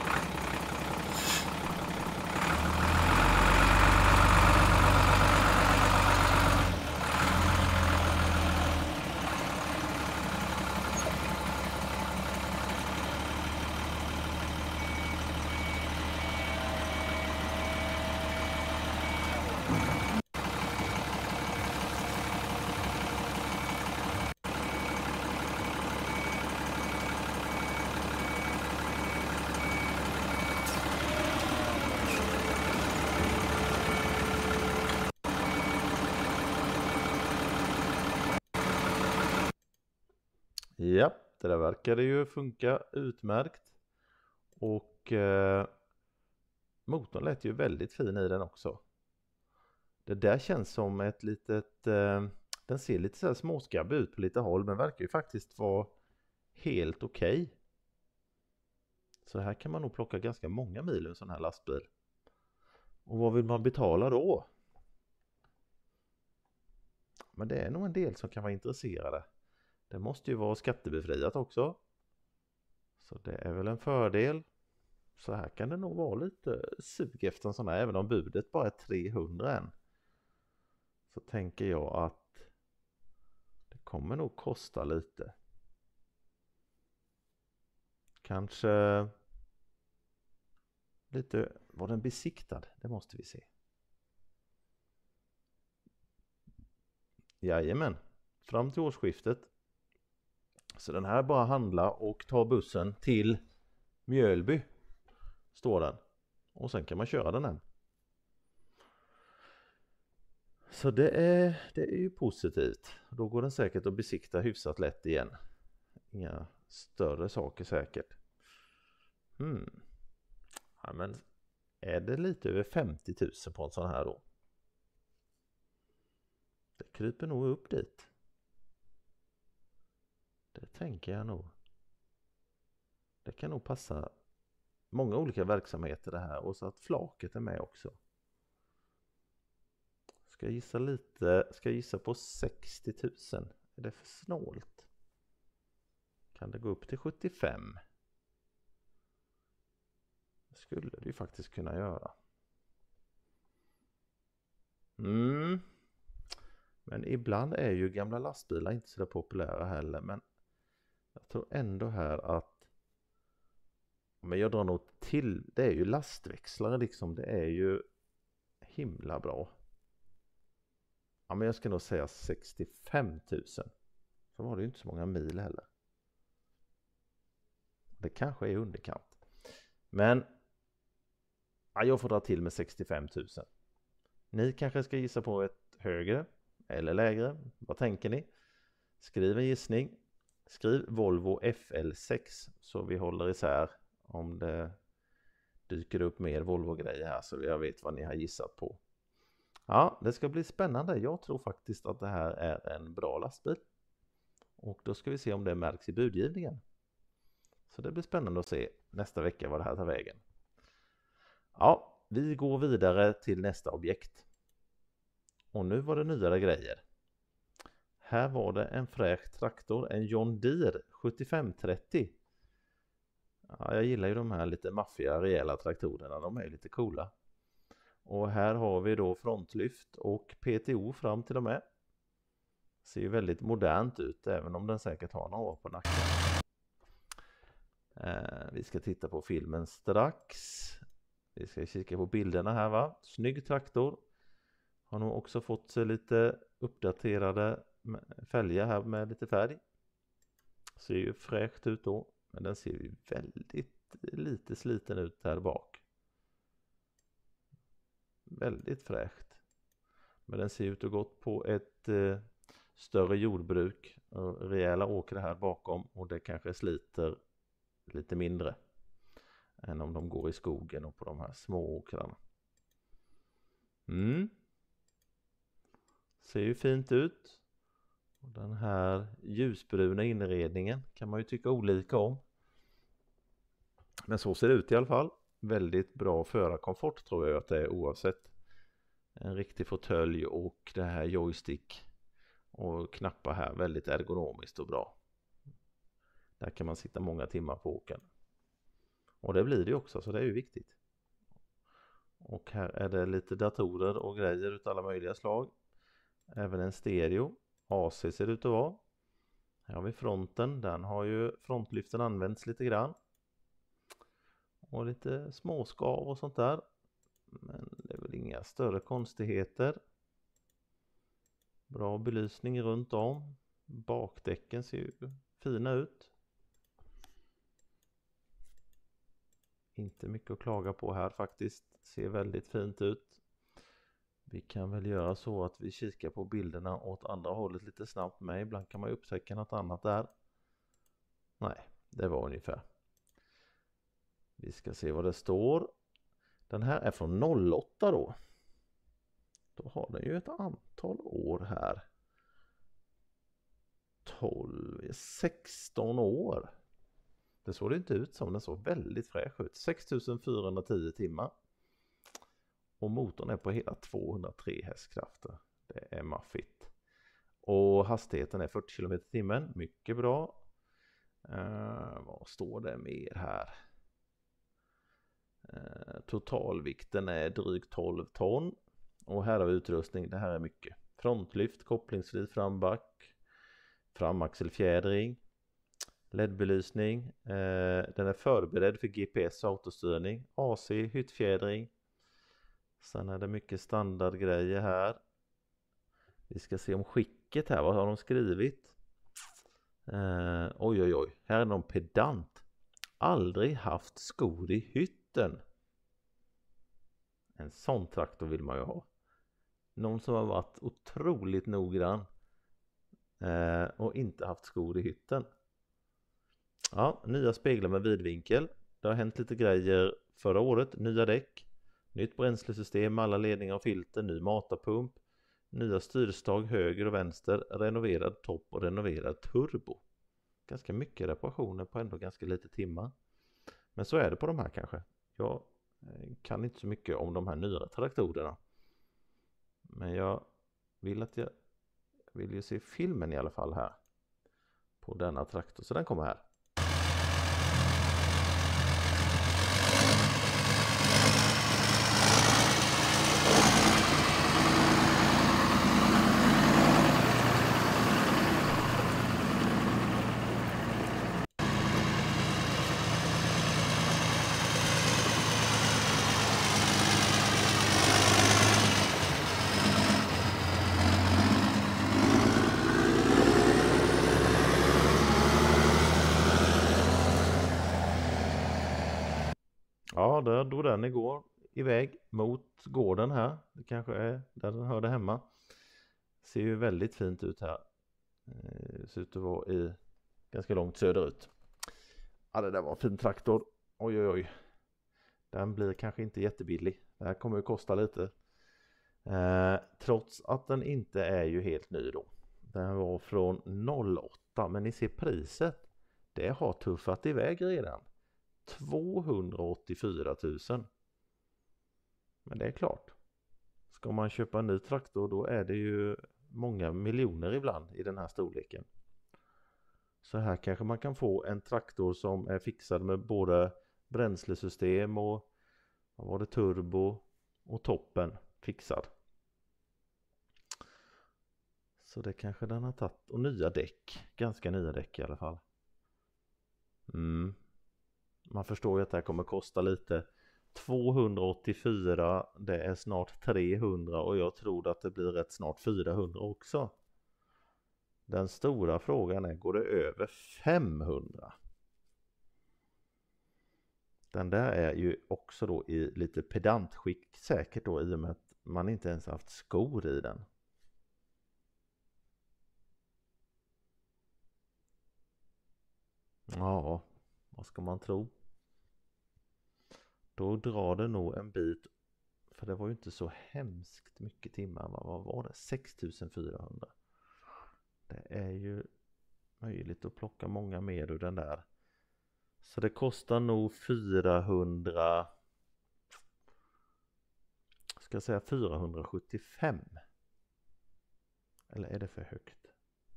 Ja, det där verkade ju funka utmärkt. Och eh, motorn lät ju väldigt fin i den också. Det där känns som ett litet, eh, den ser lite så här småskabb ut på lite håll, men verkar ju faktiskt vara helt okej. Okay. Så här kan man nog plocka ganska många mil i en sån här lastbil. Och vad vill man betala då? Men det är nog en del som kan vara intresserade. Det måste ju vara skattebefriat också. Så det är väl en fördel. Så här kan det nog vara lite sug efter en sån här, även om budet bara är trehundra än. Så tänker jag att det kommer nog kosta lite. Kanske lite, var den besiktad? Det måste vi se. Jajamän, fram till årsskiftet. Så den här bara handla och ta bussen till Mjölby, står den. Och sen kan man köra den här. Så det är, det är ju positivt. Då går den säkert att besikta hyfsat lätt igen. Inga större saker säkert. Hmm. Ja, men är det lite över femtio tusen på en sån här då? Det kryper nog upp dit. Det tänker jag nog. Det kan nog passa många olika verksamheter det här, och så att flaket är med också. Ska jag gissa lite, ska jag gissa på sextio tusen. Är det för snålt? Kan det gå upp till sjuttiofem? Det skulle det ju faktiskt kunna göra. Mm. Men ibland är ju gamla lastbilar inte så populära heller, men jag tror ändå här att, men jag drar nog till, det är ju lastväxlare liksom, det är ju himla bra. Ja, men jag ska nog säga sextiofem tusen. Så var det ju inte så många mil heller. Det kanske är underkant. Men ja, jag får dra till med sextiofem tusen. Ni kanske ska gissa på ett högre eller lägre. Vad tänker ni? Skriv en gissning. Skriv Volvo F L sex så vi håller isär om det dyker upp mer Volvo-grejer här, så jag vet vad ni har gissat på. Ja, det ska bli spännande. Jag tror faktiskt att det här är en bra lastbil. Och då ska vi se om det märks i budgivningen. Så det blir spännande att se nästa vecka vad det här tar vägen. Ja, vi går vidare till nästa objekt. Och nu var det nyare grejer. Här var det en fräsch traktor, en John Deere sjuttiofem trettio. Ja, jag gillar ju de här lite maffiga, rejäla traktorerna, de är lite coola. Och här har vi då frontlyft och P T O fram till och med. Ser ju väldigt modernt ut, även om den säkert har några år på nacken. Eh, vi ska titta på filmen strax. Vi ska kika på bilderna här, va? Snygg traktor. Har nog också fått sig lite uppdaterade fälgar här med lite färg. Ser ju fräscht ut då. Men den ser ju väldigt lite sliten ut här bak. Väldigt fräscht. Men den ser ut att gått på ett eh, större jordbruk. Och rejäla åkrar här bakom. Och det kanske sliter lite mindre än om de går i skogen och på de här små åkrarna. Mm. Ser ju fint ut. Och den här ljusbruna inredningen kan man ju tycka olika om. Men så ser det ut i alla fall. Väldigt bra förarkomfort tror jag att det är oavsett. En riktig fåtölj och det här joystick och knappar här. Väldigt ergonomiskt och bra. Där kan man sitta många timmar på åken. Och det blir det också, så det är ju viktigt. Och här är det lite datorer och grejer utav alla möjliga slag. Även en stereo. A C ser det ut att vara. Här har vi fronten. Den har ju frontlyften använts lite grann. Och lite småskav och sånt där. Men det är väl inga större konstigheter. Bra belysning runt om. Bakdäcken ser ju fina ut. Inte mycket att klaga på här faktiskt. Ser väldigt fint ut. Vi kan väl göra så att vi kikar på bilderna åt andra hållet lite snabbt med. Ibland kan man ju upptäcka något annat där. Nej, det var ungefär. Vi ska se vad det står. Den här är från noll åtta då. Då har den ju ett antal år här. tolv, sexton år. Det såg det inte ut som, den såg väldigt fräsch ut. sex tusen fyrahundratio timmar. Och motorn är på hela tvåhundratre hästkrafter. Det är maffigt. Och hastigheten är fyrtio kilometer i timmen. Mycket bra. Uh, vad står det mer här? Uh, totalvikten är drygt tolv ton. Och här har vi utrustning. Det här är mycket. Frontlyft, kopplingsfri framback. Framaxelfjädring. L E D-belysning. Uh, den är förberedd för G P S och autostyrning. A C, hyttfjädring. Sen är det mycket standardgrejer här. Vi ska se om skicket här. Vad har de skrivit? Uh, oj oj oj. Här är någon pedant. Aldrig haft skor i hytten. En sån traktor vill man ju ha. Någon som har varit otroligt noggrann. Uh, och inte haft skor i hytten. Ja, nya speglar med vidvinkel. Det har hänt lite grejer förra året. Nya däck. Nytt bränslesystem med alla ledningar och filter. Ny matarpump. Nya styrstag höger och vänster. Renoverad topp och renoverad turbo. Ganska mycket reparationer på ändå ganska lite timmar. Men så är det på de här kanske. Jag kan inte så mycket om de här nya traktorerna. Men jag vill att jag vill ju se filmen i alla fall här. På denna traktor. Så den kommer här. Ja, där drog den igår iväg mot gården här. Det kanske är där den hörde hemma. Ser ju väldigt fint ut här. Det ser ut att vara i ganska långt söderut. Ja, det där var en fin traktor. Oj, oj, oj. Den blir kanske inte jättebillig. Det här kommer ju kosta lite. Eh, trots att den inte är ju helt ny då. Den var från noll åtta. Men ni ser priset. Det har tuffat iväg redan. tvåhundraåttiofyra tusen. Men det är klart. Ska man köpa en ny traktor då är det ju många miljoner ibland i den här storleken. Så här kanske man kan få en traktor som är fixad med både bränslesystem och vad var det, turbo och toppen fixad. Så det kanske den har tagit. Och nya däck. Ganska nya däck i alla fall. Mm. Man förstår ju att det här kommer kosta lite. tvåhundraåttiofyra, det är snart trehundra och jag tror att det blir rätt snart fyrahundra också. Den stora frågan är, går det över femhundra? Den där är ju också då i lite pedantskick säkert då, i och med att man inte ens haft skor i den. Ja, vad ska man tro? Då drar det nog en bit, för det var ju inte så hemskt mycket timmar. Vad var det? sex tusen fyrahundra. Det är ju möjligt att plocka många mer ur den där Så det kostar nog fyrahundra, ska jag säga fyrahundrasjuttiofem. Eller är det för högt?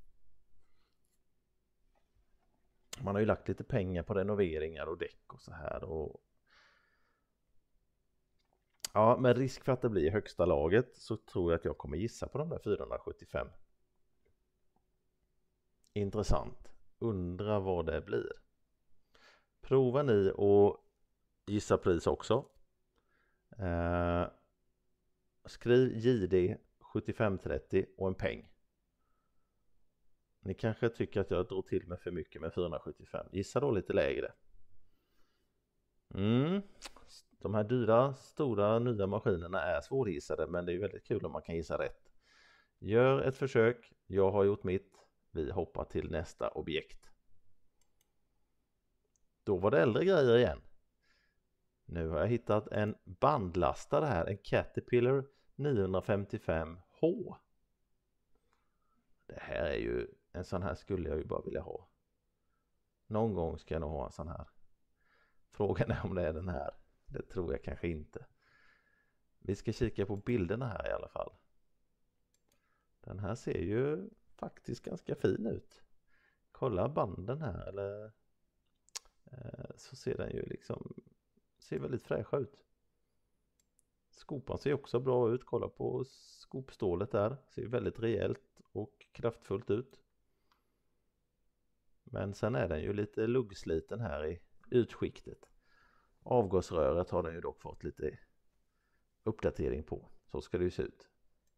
Man har ju lagt lite pengar på renoveringar och däck och så här. Och ja, med risk för att det blir högsta laget så tror jag att jag kommer gissa på de där fyrahundrasjuttiofem. Intressant. Undrar vad det blir. Provar ni och gissa pris också. Eh, skriv J D sjuttiofem trettio och en peng. Ni kanske tycker att jag drog till med för mycket med fyrahundrasjuttiofem. Gissa då lite lägre. Mm. De här dyra, stora, nya maskinerna är svårgissade, men det är ju väldigt kul om man kan gissa rätt. Gör ett försök. Jag har gjort mitt. Vi hoppar till nästa objekt. Då var det äldre grejer igen. Nu har jag hittat en bandlastare här. En Caterpillar niohundrafemtiofem H. Det här är ju, en sån här skulle jag ju bara vilja ha. Någon gång ska jag nog ha en sån här. Frågan är om det är den här. Det tror jag kanske inte. Vi ska kika på bilderna här i alla fall. Den här ser ju faktiskt ganska fin ut. Kolla banden här, eller eh, så ser den ju liksom, ser väldigt fräsch ut. Skopan ser också bra ut. Kolla på skopstålet där. Ser väldigt rejält och kraftfullt ut. Men sen är den ju lite luggsliten här i utskiktet. Avgasröret har den ju dock fått lite uppdatering på. Så ska det ju se ut.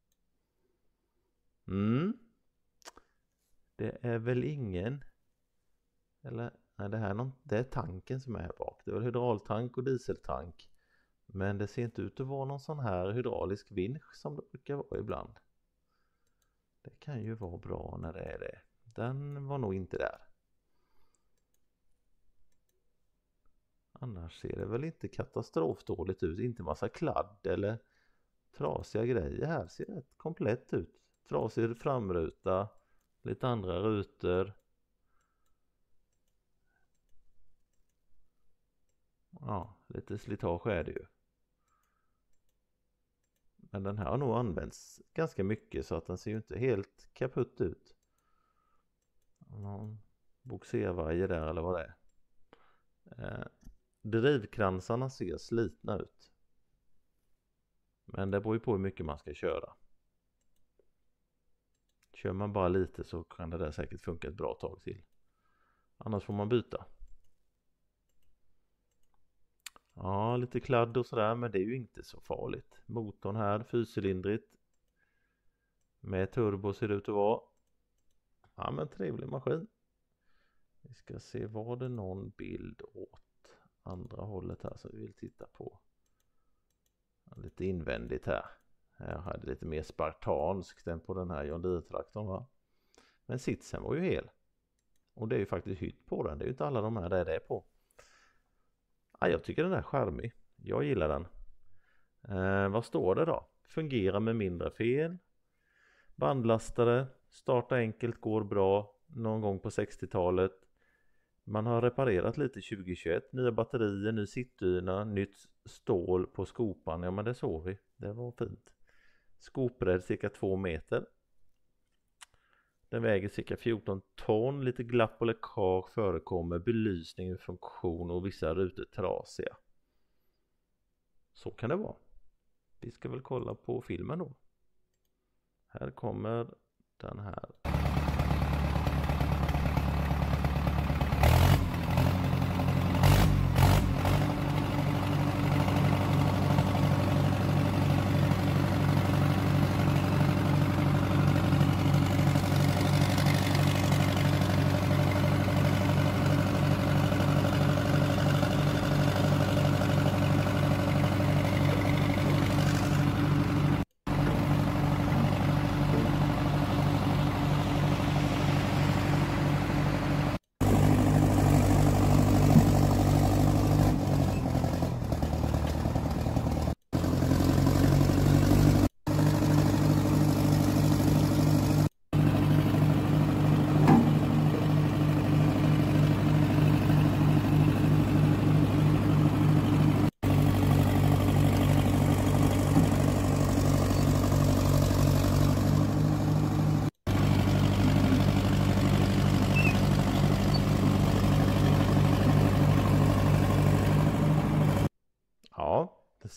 Mm. Det är väl ingen, eller nej, det här är någon, det är tanken som är här bak. Det är väl hydraultank och dieseltank. Men det ser inte ut att vara någon sån här hydraulisk vinsch som det brukar vara ibland. Det kan ju vara bra när det är det. Den var nog inte där. Annars ser det väl inte katastrofdåligt ut. Inte massa kladd eller trasiga grejer här. Ser rätt komplett ut. Trasig framruta. Lite andra rutor. Ja, lite slitage är det ju. Men den här har nog använts ganska mycket så att den ser ju inte helt kaputt ut. Någon boxervajer där eller vad det är. Eh, drivkransarna ser slitna ut. Men det beror ju på hur mycket man ska köra. Kör man bara lite så kan det där säkert funka ett bra tag till. Annars får man byta. Ja, lite kladd och sådär, men det är ju inte så farligt. Motorn här, fyrcylindrigt. Med turbo ser det ut att vara. Ja, men trevlig maskin. Vi ska se, var det någon bild åt andra hållet här som vi vill titta på. Lite invändigt här. Här hade lite mer spartanskt än på den här John Deere-traktorn, va? Men sitsen var ju hel. Och det är ju faktiskt hytt på den. Det är ju inte alla de här där det är på. Ja, jag tycker den är charmig. Jag gillar den. Eh, vad står det då? Fungerar med mindre fel. Bandlastare. Starta enkelt, går bra. Någon gång på sextiotalet. Man har reparerat lite tjugohundratjugoett. Nya batterier, ny sittdyna, nytt stål på skopan. Ja, men det såg vi. Det var fint. Skopbredd cirka två meter. Den väger cirka fjorton ton. Lite glapp och läckage förekommer. Belysning, funktion och vissa rutor trasiga. Så kan det vara. Vi ska väl kolla på filmen då. Här kommer den här.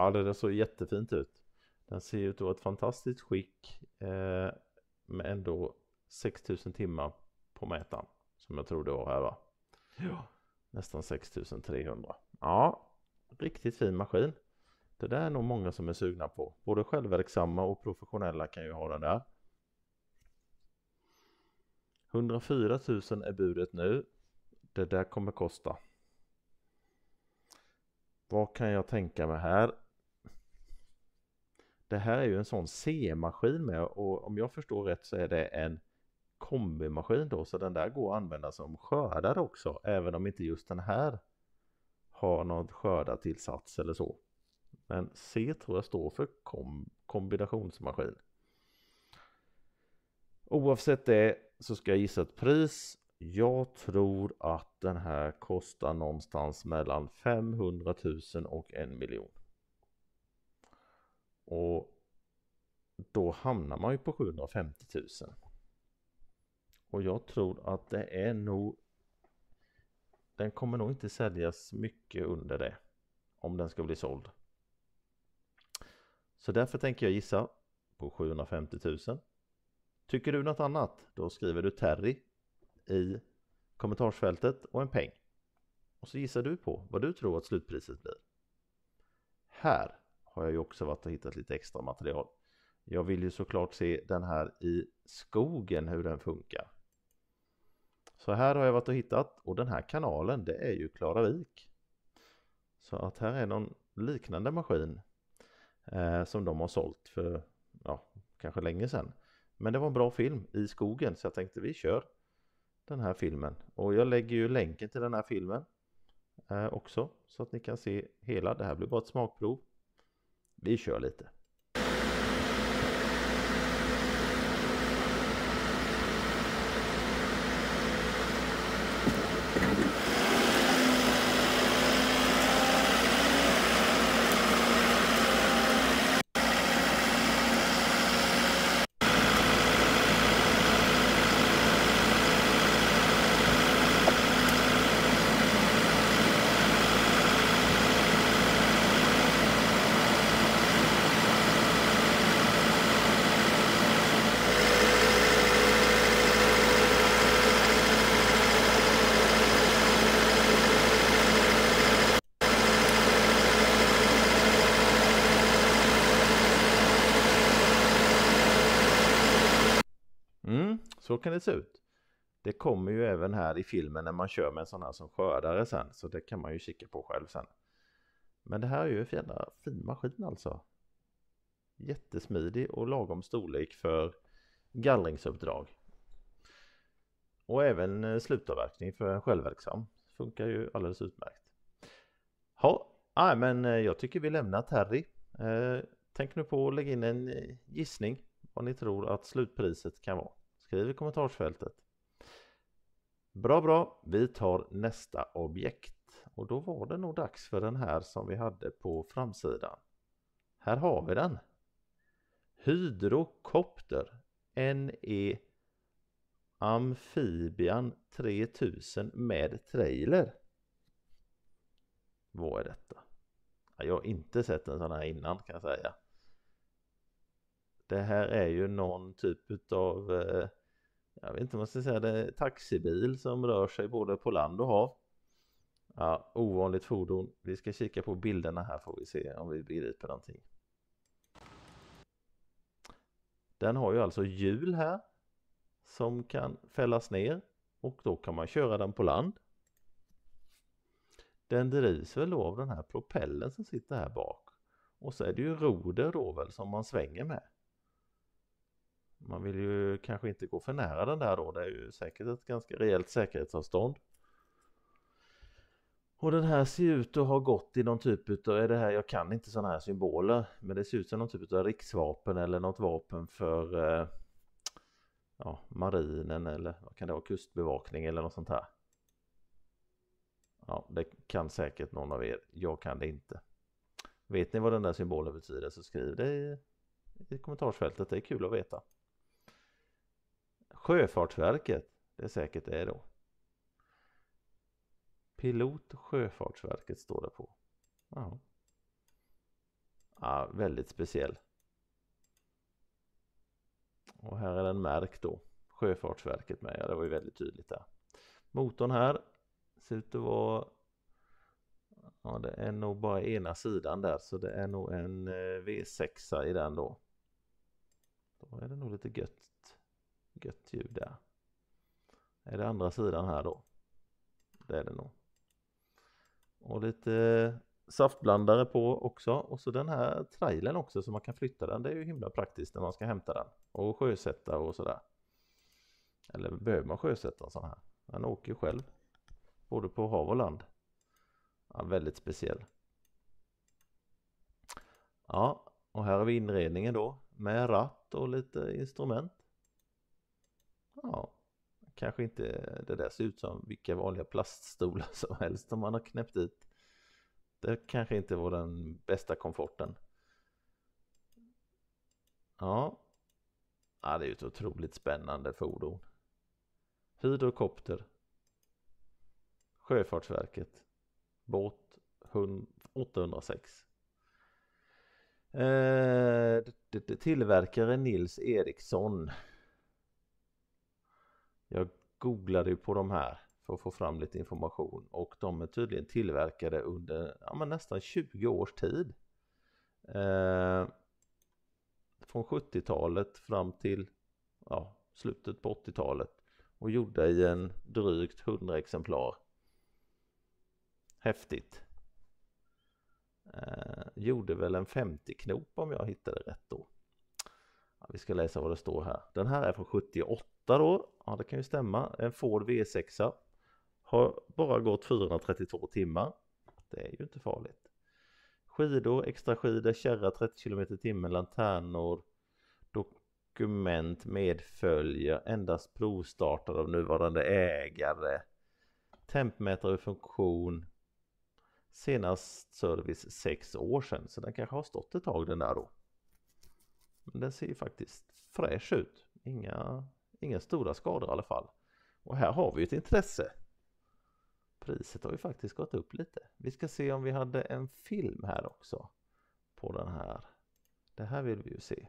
Ja, det där såg jättefint ut. Den ser ut att vara ett fantastiskt skick eh, med ändå sex tusen timmar på mätaren. Som jag tror det var här, va? Ja. Nästan sex tusen trehundra. Ja, riktigt fin maskin. Det där är nog många som är sugna på. Både självverksamma och professionella kan ju ha den där. hundrafyra tusen är budet nu. Det där kommer kosta. Vad kan jag tänka mig här? Det här är ju en sån C-maskin med, och om jag förstår rätt så är det en kombimaskin då, så den där går att använda som skördare också, även om inte just den här har någon skördartillsats eller så. Men C tror jag står för kom- kombinationsmaskin. Oavsett det så ska jag gissa ett pris. Jag tror att den här kostar någonstans mellan femhundratusen och en miljon. Och då hamnar man ju på sjuhundrafemtiotusen. Och jag tror att det är nog, den kommer nog inte säljas mycket under det om den ska bli såld. Så därför tänker jag gissa på sjuhundrafemtiotusen. Tycker du något annat, då skriver du Terry i kommentarsfältet och en peng. Och så gissar du på vad du tror att slutpriset blir. Här har jag ju också varit och hittat lite extra material. Jag vill ju såklart se den här i skogen, hur den funkar. Så här har jag varit och hittat, och den här kanalen, det är ju Klaravik. Så att här är någon liknande maskin eh, som de har sålt för ja, kanske länge sedan. Men det var en bra film i skogen, så jag tänkte vi kör den här filmen. Och jag lägger ju länken till den här filmen eh, också, så att ni kan se hela. Det här blir bara ett smakprov. Vi kör lite. Mm, så kan det se ut. Det kommer ju även här i filmen när man kör med en sån här som skördare sen, så det kan man ju kika på själv sen. Men det här är ju en jävla fin maskin alltså. Jättesmidig och lagom storlek för gallringsuppdrag. Och även slutavverkning för en självverksam. Funkar ju alldeles utmärkt. Ja, nej, men jag tycker vi lämnar Terry. Eh, tänk nu på att lägga in en gissning vad ni tror att slutpriset kan vara. Skriv i kommentarsfältet. Bra, bra. Vi tar nästa objekt. Och då var det nog dags för den här som vi hade på framsidan. Här har vi den. Hydrocopter N E Amphibian tre tusen med trailer. Vad är detta? Jag har inte sett en sån här innan, kan jag säga. Det här är ju någon typ av, jag vet inte vad jag ska säga, det är taxibil som rör sig både på land och hav. Ja, ovanligt fordon. Vi ska kika på bilderna här, får vi se om vi begriper någonting. Den har ju alltså hjul här som kan fällas ner, och då kan man köra den på land. Den drivs väl då av den här propellen som sitter här bak. Och så är det ju roder då väl som man svänger med. Man vill ju kanske inte gå för nära den där då. Det är ju säkert ett ganska rejält säkerhetsavstånd. Och den här ser ut att ha gått i någon typ av, är det här, jag kan inte sådana här symboler, men det ser ut som någon typ av riksvapen eller något vapen för eh, ja, marinen, eller vad kan det vara, kustbevakning eller något sånt här. Ja, det kan säkert någon av er. Jag kan det inte. Vet ni vad den där symbolen betyder, så skriv det i, i kommentarsfältet. Det är kul att veta. Sjöfartsverket, det är säkert det då. Pilot Sjöfartsverket står det på. Ja. Ja, väldigt speciell. Och här är den märkt då. Sjöfartsverket med, ja, det var ju väldigt tydligt där. Motorn här ser ut att vara, ja, det är nog bara ena sidan där, så det är nog en V sex i den då. Då är det nog lite gött, gött ljud där. Är det andra sidan här då? Det är det nog. Och lite saftblandare på också. Och så den här trailern också, så man kan flytta den. Det är ju himla praktiskt när man ska hämta den. Och sjösätta och sådär. Eller behöver man sjösätta en sån här? Den åker ju själv. Både på hav och land. Ja, väldigt speciell. Ja, och här har vi inredningen då. Med ratt och lite instrument. Ja, kanske inte det där ser ut som vilka vanliga plaststolar som helst om man har knäppt dit. Det kanske inte var den bästa komforten. Ja, ja, det är ju ett otroligt spännande fordon. Hydrokopter. Sjöfartsverket. Båt åttahundrasex. Eh, tillverkare Nils Eriksson. Jag googlade ju på de här för att få fram lite information, och de är tydligen tillverkade under ja, men nästan tjugo års tid. Eh, från sjuttiotalet fram till ja, slutet på åttiotalet, och gjorda i en drygt hundra exemplar. Häftigt. Eh, gjorde väl en femtio knop om jag hittade rätt då. Ja, vi ska läsa vad det står här. Den här är från sjuttioåtta då. Ja, det kan ju stämma. En Ford V sex. Har bara gått fyrahundratrettiotvå timmar. Det är ju inte farligt. Skidor, extra skidor, kärra trettio kilometer i timmen, lanternor, dokument medföljer, endast provstartad av nuvarande ägare, tempmätare i funktion, senast service sex år sedan, så den kanske har stått ett tag den där då. Men den ser ju faktiskt fräsch ut. Inga, inga stora skador i alla fall. Och här har vi ett intresse. Priset har ju faktiskt gått upp lite. Vi ska se om vi hade en film här också på den här. Det här vill vi ju se.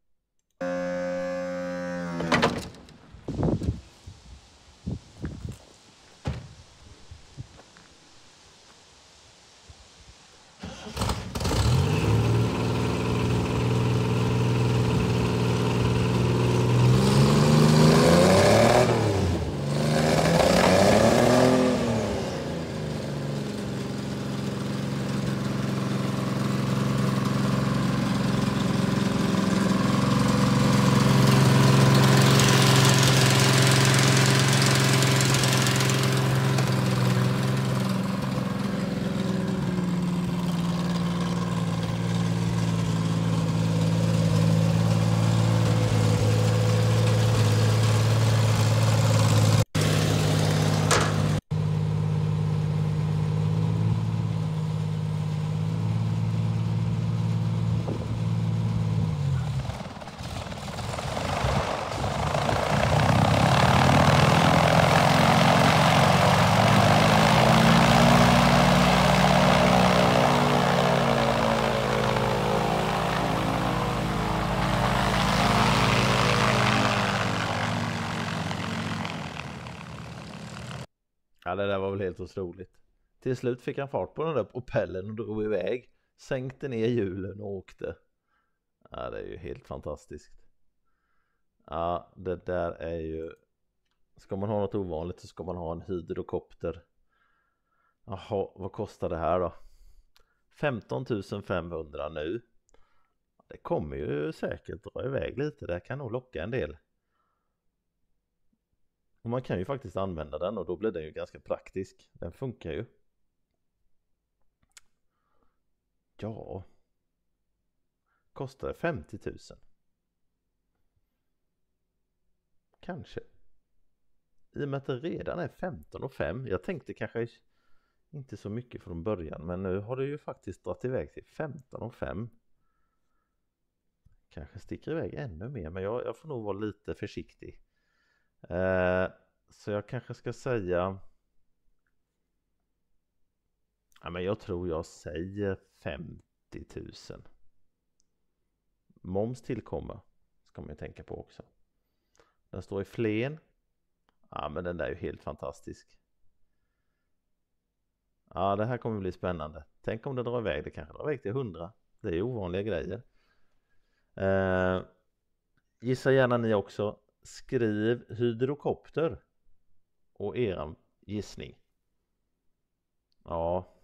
Ja, det där var väl helt otroligt. Till slut fick han fart på den där propellen och drog iväg. Sänkte ner hjulen och åkte. Ja, det är ju helt fantastiskt. Ja, det där är ju... Ska man ha något ovanligt så ska man ha en hydrokopter. Jaha, vad kostar det här då? femton tusen femhundra nu. Det kommer ju säkert dra iväg lite. Det kan nog locka en del. Och man kan ju faktiskt använda den, och då blir den ju ganska praktisk. Den funkar ju. Ja. Kostar det femtio tusen? Kanske. I och med att det redan är femton och fem. Jag tänkte kanske inte så mycket från början, men nu har det ju faktiskt dragit iväg till femton och fem. Kanske sticker iväg ännu mer, men jag, jag får nog vara lite försiktig. Eh, så jag kanske ska säga... Ja, men jag tror jag säger femtio tusen. moms tillkommer. Ska man ju tänka på också. Den står i Flen. Ja, men den där är ju helt fantastisk. Ja, det här kommer bli spännande. Tänk om det drar iväg. Det kanske drar iväg till hundra. Det är ju ovanliga grejer. Eh, gissa gärna ni också. Skriv hydrokopter och eran gissning. Ja.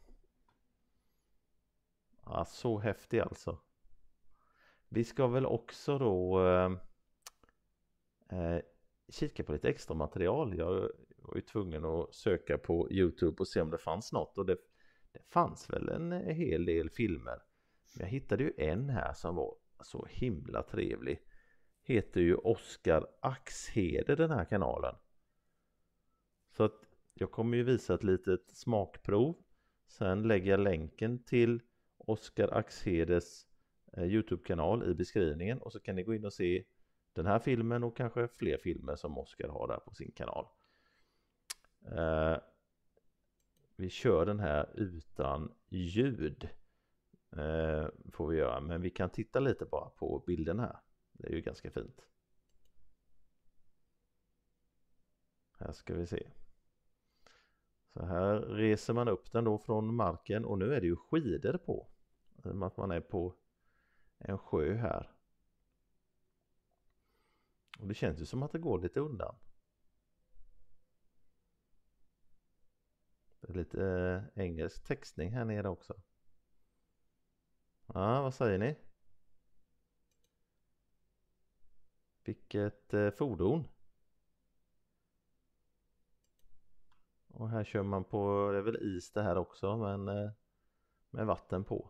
Ja, så häftig alltså. Vi ska väl också då eh, eh, kika på lite extra material. Jag var ju tvungen att söka på YouTube och se om det fanns något. Och det, det fanns väl en hel del filmer. Men jag hittade ju en här som var så himla trevlig. Heter ju Oskar Axheder, den här kanalen. Så att jag kommer ju visa ett litet smakprov. Sen lägger jag länken till Oskar Axheders eh, YouTube-kanal i beskrivningen. Och så kan ni gå in och se den här filmen och kanske fler filmer som Oskar har där på sin kanal. Eh, vi kör den här utan ljud. Eh, får vi göra. Men vi kan titta lite bara på bilden här. Det är ju ganska fint. Här ska vi se. Så här reser man upp den då från marken. Och nu är det ju skidor på. Att man är på en sjö här. Och det känns ju som att det går lite undan. Det är lite eh, engelsk textning här nere också. Ja, vad säger ni? Vilket eh, fordon. Och här kör man på, det är väl is det här också, men eh, med vatten på.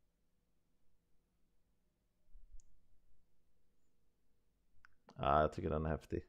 Ja, jag tycker den är häftig.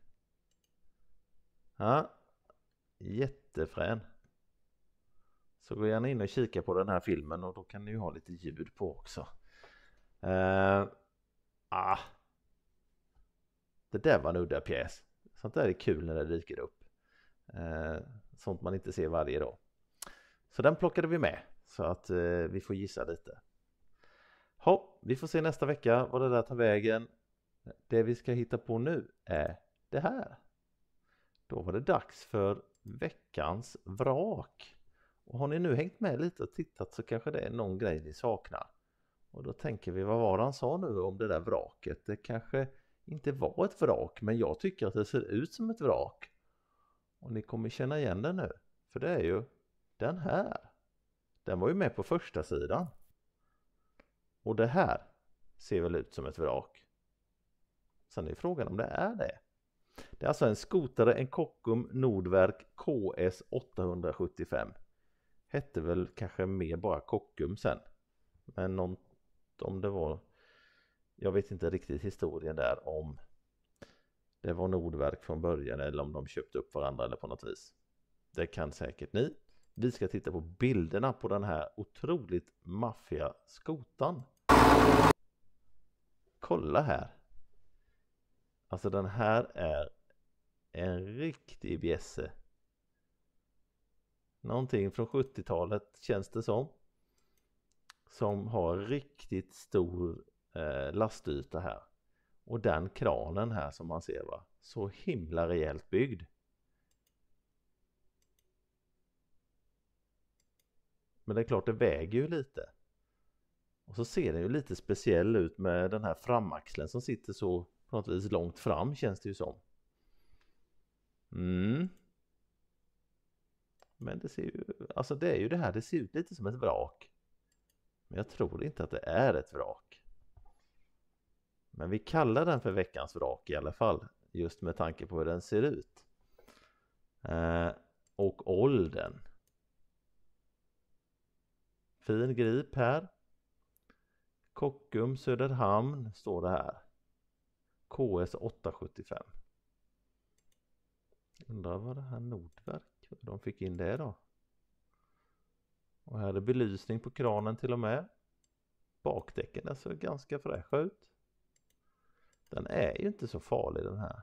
Ja, jättefrän. Så gå gärna in och kika på den här filmen och då kan ni ju ha lite ljud på också. Uh, ah. Det där var en udda pjäs. Sånt där är kul när det dyker upp. Uh, sånt man inte ser varje dag. Så den plockade vi med. Så att uh, vi får gissa lite. Ha, vi får se nästa vecka vad det där tar vägen. Det vi ska hitta på nu är det här. Då var det dags för veckans vrak. Och har ni nu hängt med lite och tittat så kanske det är någon grej ni saknar. Och då tänker vi, vad var han sa nu om det där vraket? Det kanske inte var ett vrak, men jag tycker att det ser ut som ett vrak. Och ni kommer känna igen den nu. För det är ju den här. Den var ju med på första sidan. Och det här ser väl ut som ett vrak. Sen är frågan om det är det. Det är alltså en skotare, en Kockum Nordverk K S åttahundrasjuttiofem. Hette väl kanske mer bara Kockum sen. Men någon, om det var, jag vet inte riktigt historien där om det var Nordverk från början eller om de köpte upp varandra eller på något vis. Det kan säkert ni. Vi ska titta på bilderna på den här otroligt maffiga skotan. Kolla här. Alltså den här är en riktig bjässe. Någonting från sjuttiotalet känns det som. Som har riktigt stor eh, lastyta här. Och den kranen här som man ser, va. Så himla rejält byggd. Men det är klart det väger ju lite. Och så ser den ju lite speciell ut med den här framaxeln som sitter så på något vis långt fram, känns det ju som. Mm. Men det ser ju, alltså det är ju det här, det ser ut lite som ett vrak. Men jag tror inte att det är ett vrak. Men vi kallar den för veckans vrak i alla fall. Just med tanke på hur den ser ut. Eh, och åldern. Fin grip här. Kockum Söderhamn står det här. K S åttahundrasjuttiofem. Undrar vad det här Nordverk, de fick in det då. Och här är belysning på kranen till och med. Bakdäcken ser ganska fräscha ut. Den är ju inte så farlig den här.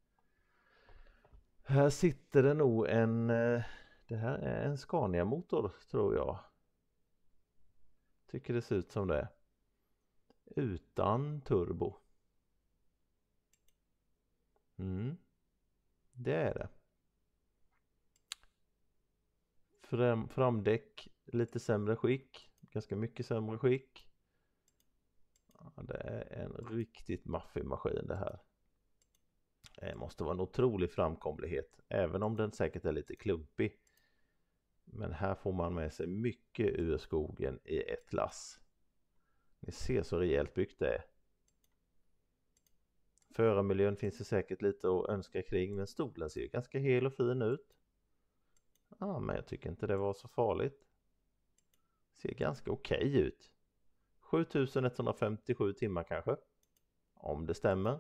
Här sitter det nog en, det här är en Scania-motor tror jag. Tycker det ser ut som det. utan turbo. Mm. Det är det. Fram, framdäck lite sämre skick. Ganska mycket sämre skick. Ja, det är en riktigt maffig maskin det här. Det måste vara en otrolig framkomlighet. Även om den säkert är lite klumpig. Men här får man med sig mycket ur skogen i ett lass. Ni ser så rejält byggt det är. Förarmiljön finns det säkert lite att önska kring. Men stolen ser ganska hel och fin ut. Ja, men jag tycker inte det var så farligt. Ser ganska okej ut. sjutusen etthundrafemtiosju timmar kanske. Om det stämmer.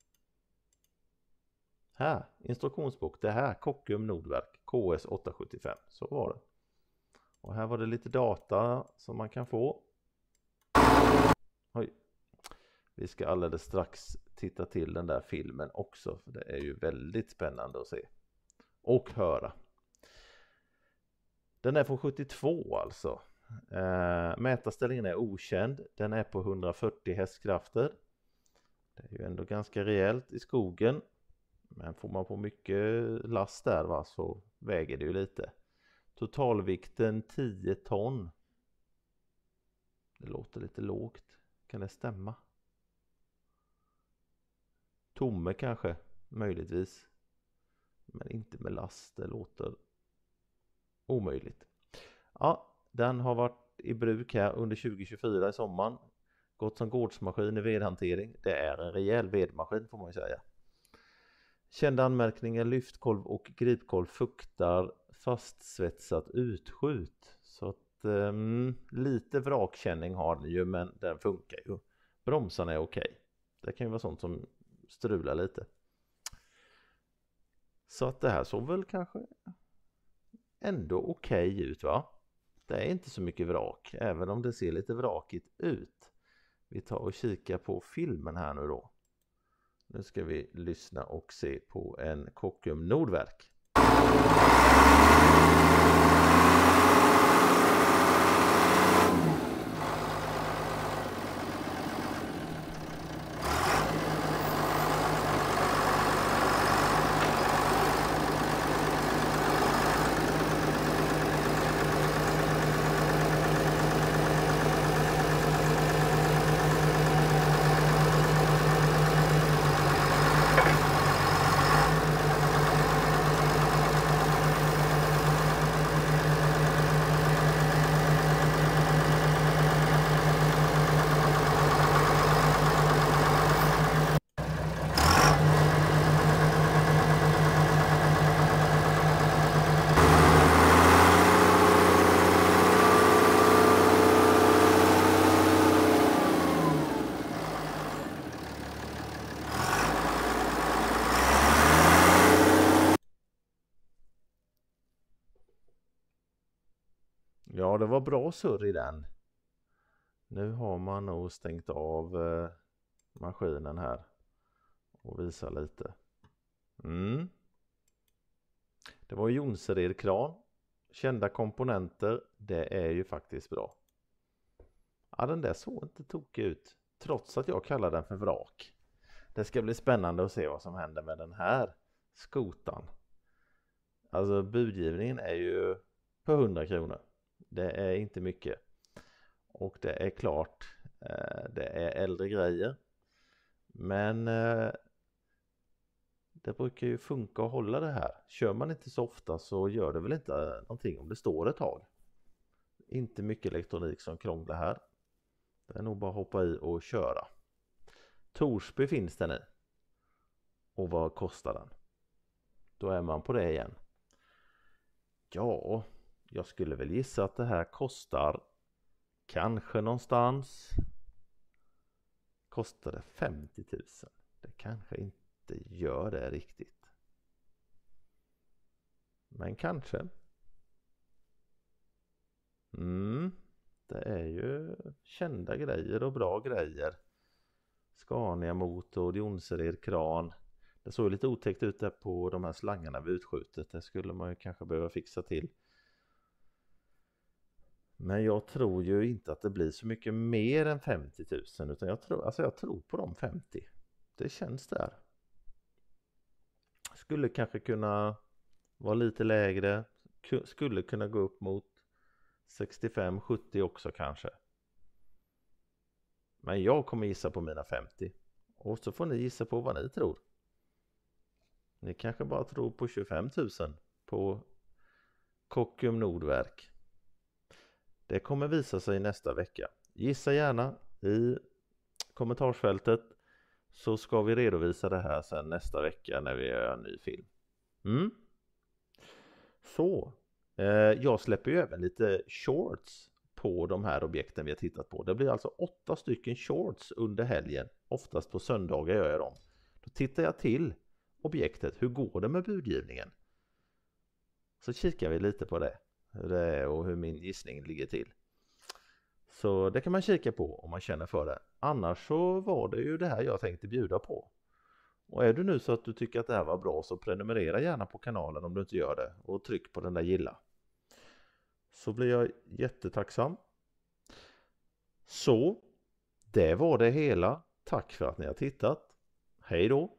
Här, instruktionsbok. Det här, Kockum Nordverk. K S åtta sjuttiofem. Så var det. Och här var det lite data som man kan få. Oj. Vi ska alldeles strax titta till den där filmen också. För det är ju väldigt spännande att se. Och höra. Den är från sjuttiotvå alltså. Äh, mätarställningen är okänd. Den är på hundrafyrtio hästkrafter. Det är ju ändå ganska rejält i skogen. Men får man på mycket last där va, så väger det ju lite. Totalvikten tio ton. Det låter lite lågt. Kan det stämma? Tomme kanske, möjligtvis. Men inte med last, det låter omöjligt. Ja, den har varit i bruk här under tjugo tjugofyra i sommaren. Gått som gårdsmaskin i vedhantering. Det är en rejäl vedmaskin får man ju säga. Kända anmärkningar, lyftkolv och gripkolv fuktar fastsvetsat utskjut. Så att um, lite vrakkänning har den ju, men den funkar ju. Bromsarna är okej. Det kan ju vara sånt som strular lite. Så att det här såg väl kanske ändå okej ut va? Det är inte så mycket vrak, även om det ser lite vrakigt ut. Vi tar och kikar på filmen här nu då. Nu ska vi lyssna och se på en Kockum Nordverk. Ja, det var bra surr i den. Nu har man nog stängt av eh, maskinen här och visar lite. Mm. Det var Jonsered kran. Kända komponenter. Det är ju faktiskt bra. Ja, den där såg inte tokig ut. Trots att jag kallar den för vrak. Det ska bli spännande att se vad som händer med den här skotan. Alltså budgivningen är ju på hundra kronor. Det är inte mycket. Och det är klart, eh, det är äldre grejer. Men eh, det brukar ju funka att hålla det här. Kör man inte så ofta så gör det väl inte någonting om det står ett tag. Inte mycket elektronik som krånglar här. Det är nog bara att hoppa i och köra. Torsby finns den i. Och vad kostar den? Då är man på det igen. Ja, jag skulle väl gissa att det här kostar kanske någonstans. Kostar det femtio tusen? Det kanske inte gör det riktigt. Men kanske. Mm, det är ju kända grejer och bra grejer. Scania motor, Jonsered kran. Det såg lite otäckt ut där på de här slangarna vid utskjutet. Det skulle man ju kanske behöva fixa till. Men jag tror ju inte att det blir så mycket mer än femtio tusen, utan jag tror, alltså jag tror på de femtio. Det känns där. Skulle kanske kunna vara lite lägre. Skulle kunna gå upp mot sextiofem sjuttio också kanske. Men jag kommer gissa på mina femtio. Och så får ni gissa på vad ni tror. Ni kanske bara tror på tjugofem tusen på Kockum Nordverk. Det kommer visa sig nästa vecka. Gissa gärna i kommentarsfältet, så ska vi redovisa det här sen nästa vecka när vi gör en ny film. Mm. Så, eh, jag släpper ju även lite shorts på de här objekten vi har tittat på. Det blir alltså åtta stycken shorts under helgen. Oftast på söndagar gör jag dem. Då tittar jag till objektet. Hur går det med budgivningen? Så kikar vi lite på det. Hur det är och hur min gissning ligger till. Så det kan man kika på om man känner för det. Annars så var det ju det här jag tänkte bjuda på. Och är du nu så att du tycker att det här var bra, så prenumerera gärna på kanalen om du inte gör det. Och tryck på den där gilla. Så blir jag jättetacksam. Så, det var det hela. Tack för att ni har tittat. Hej då!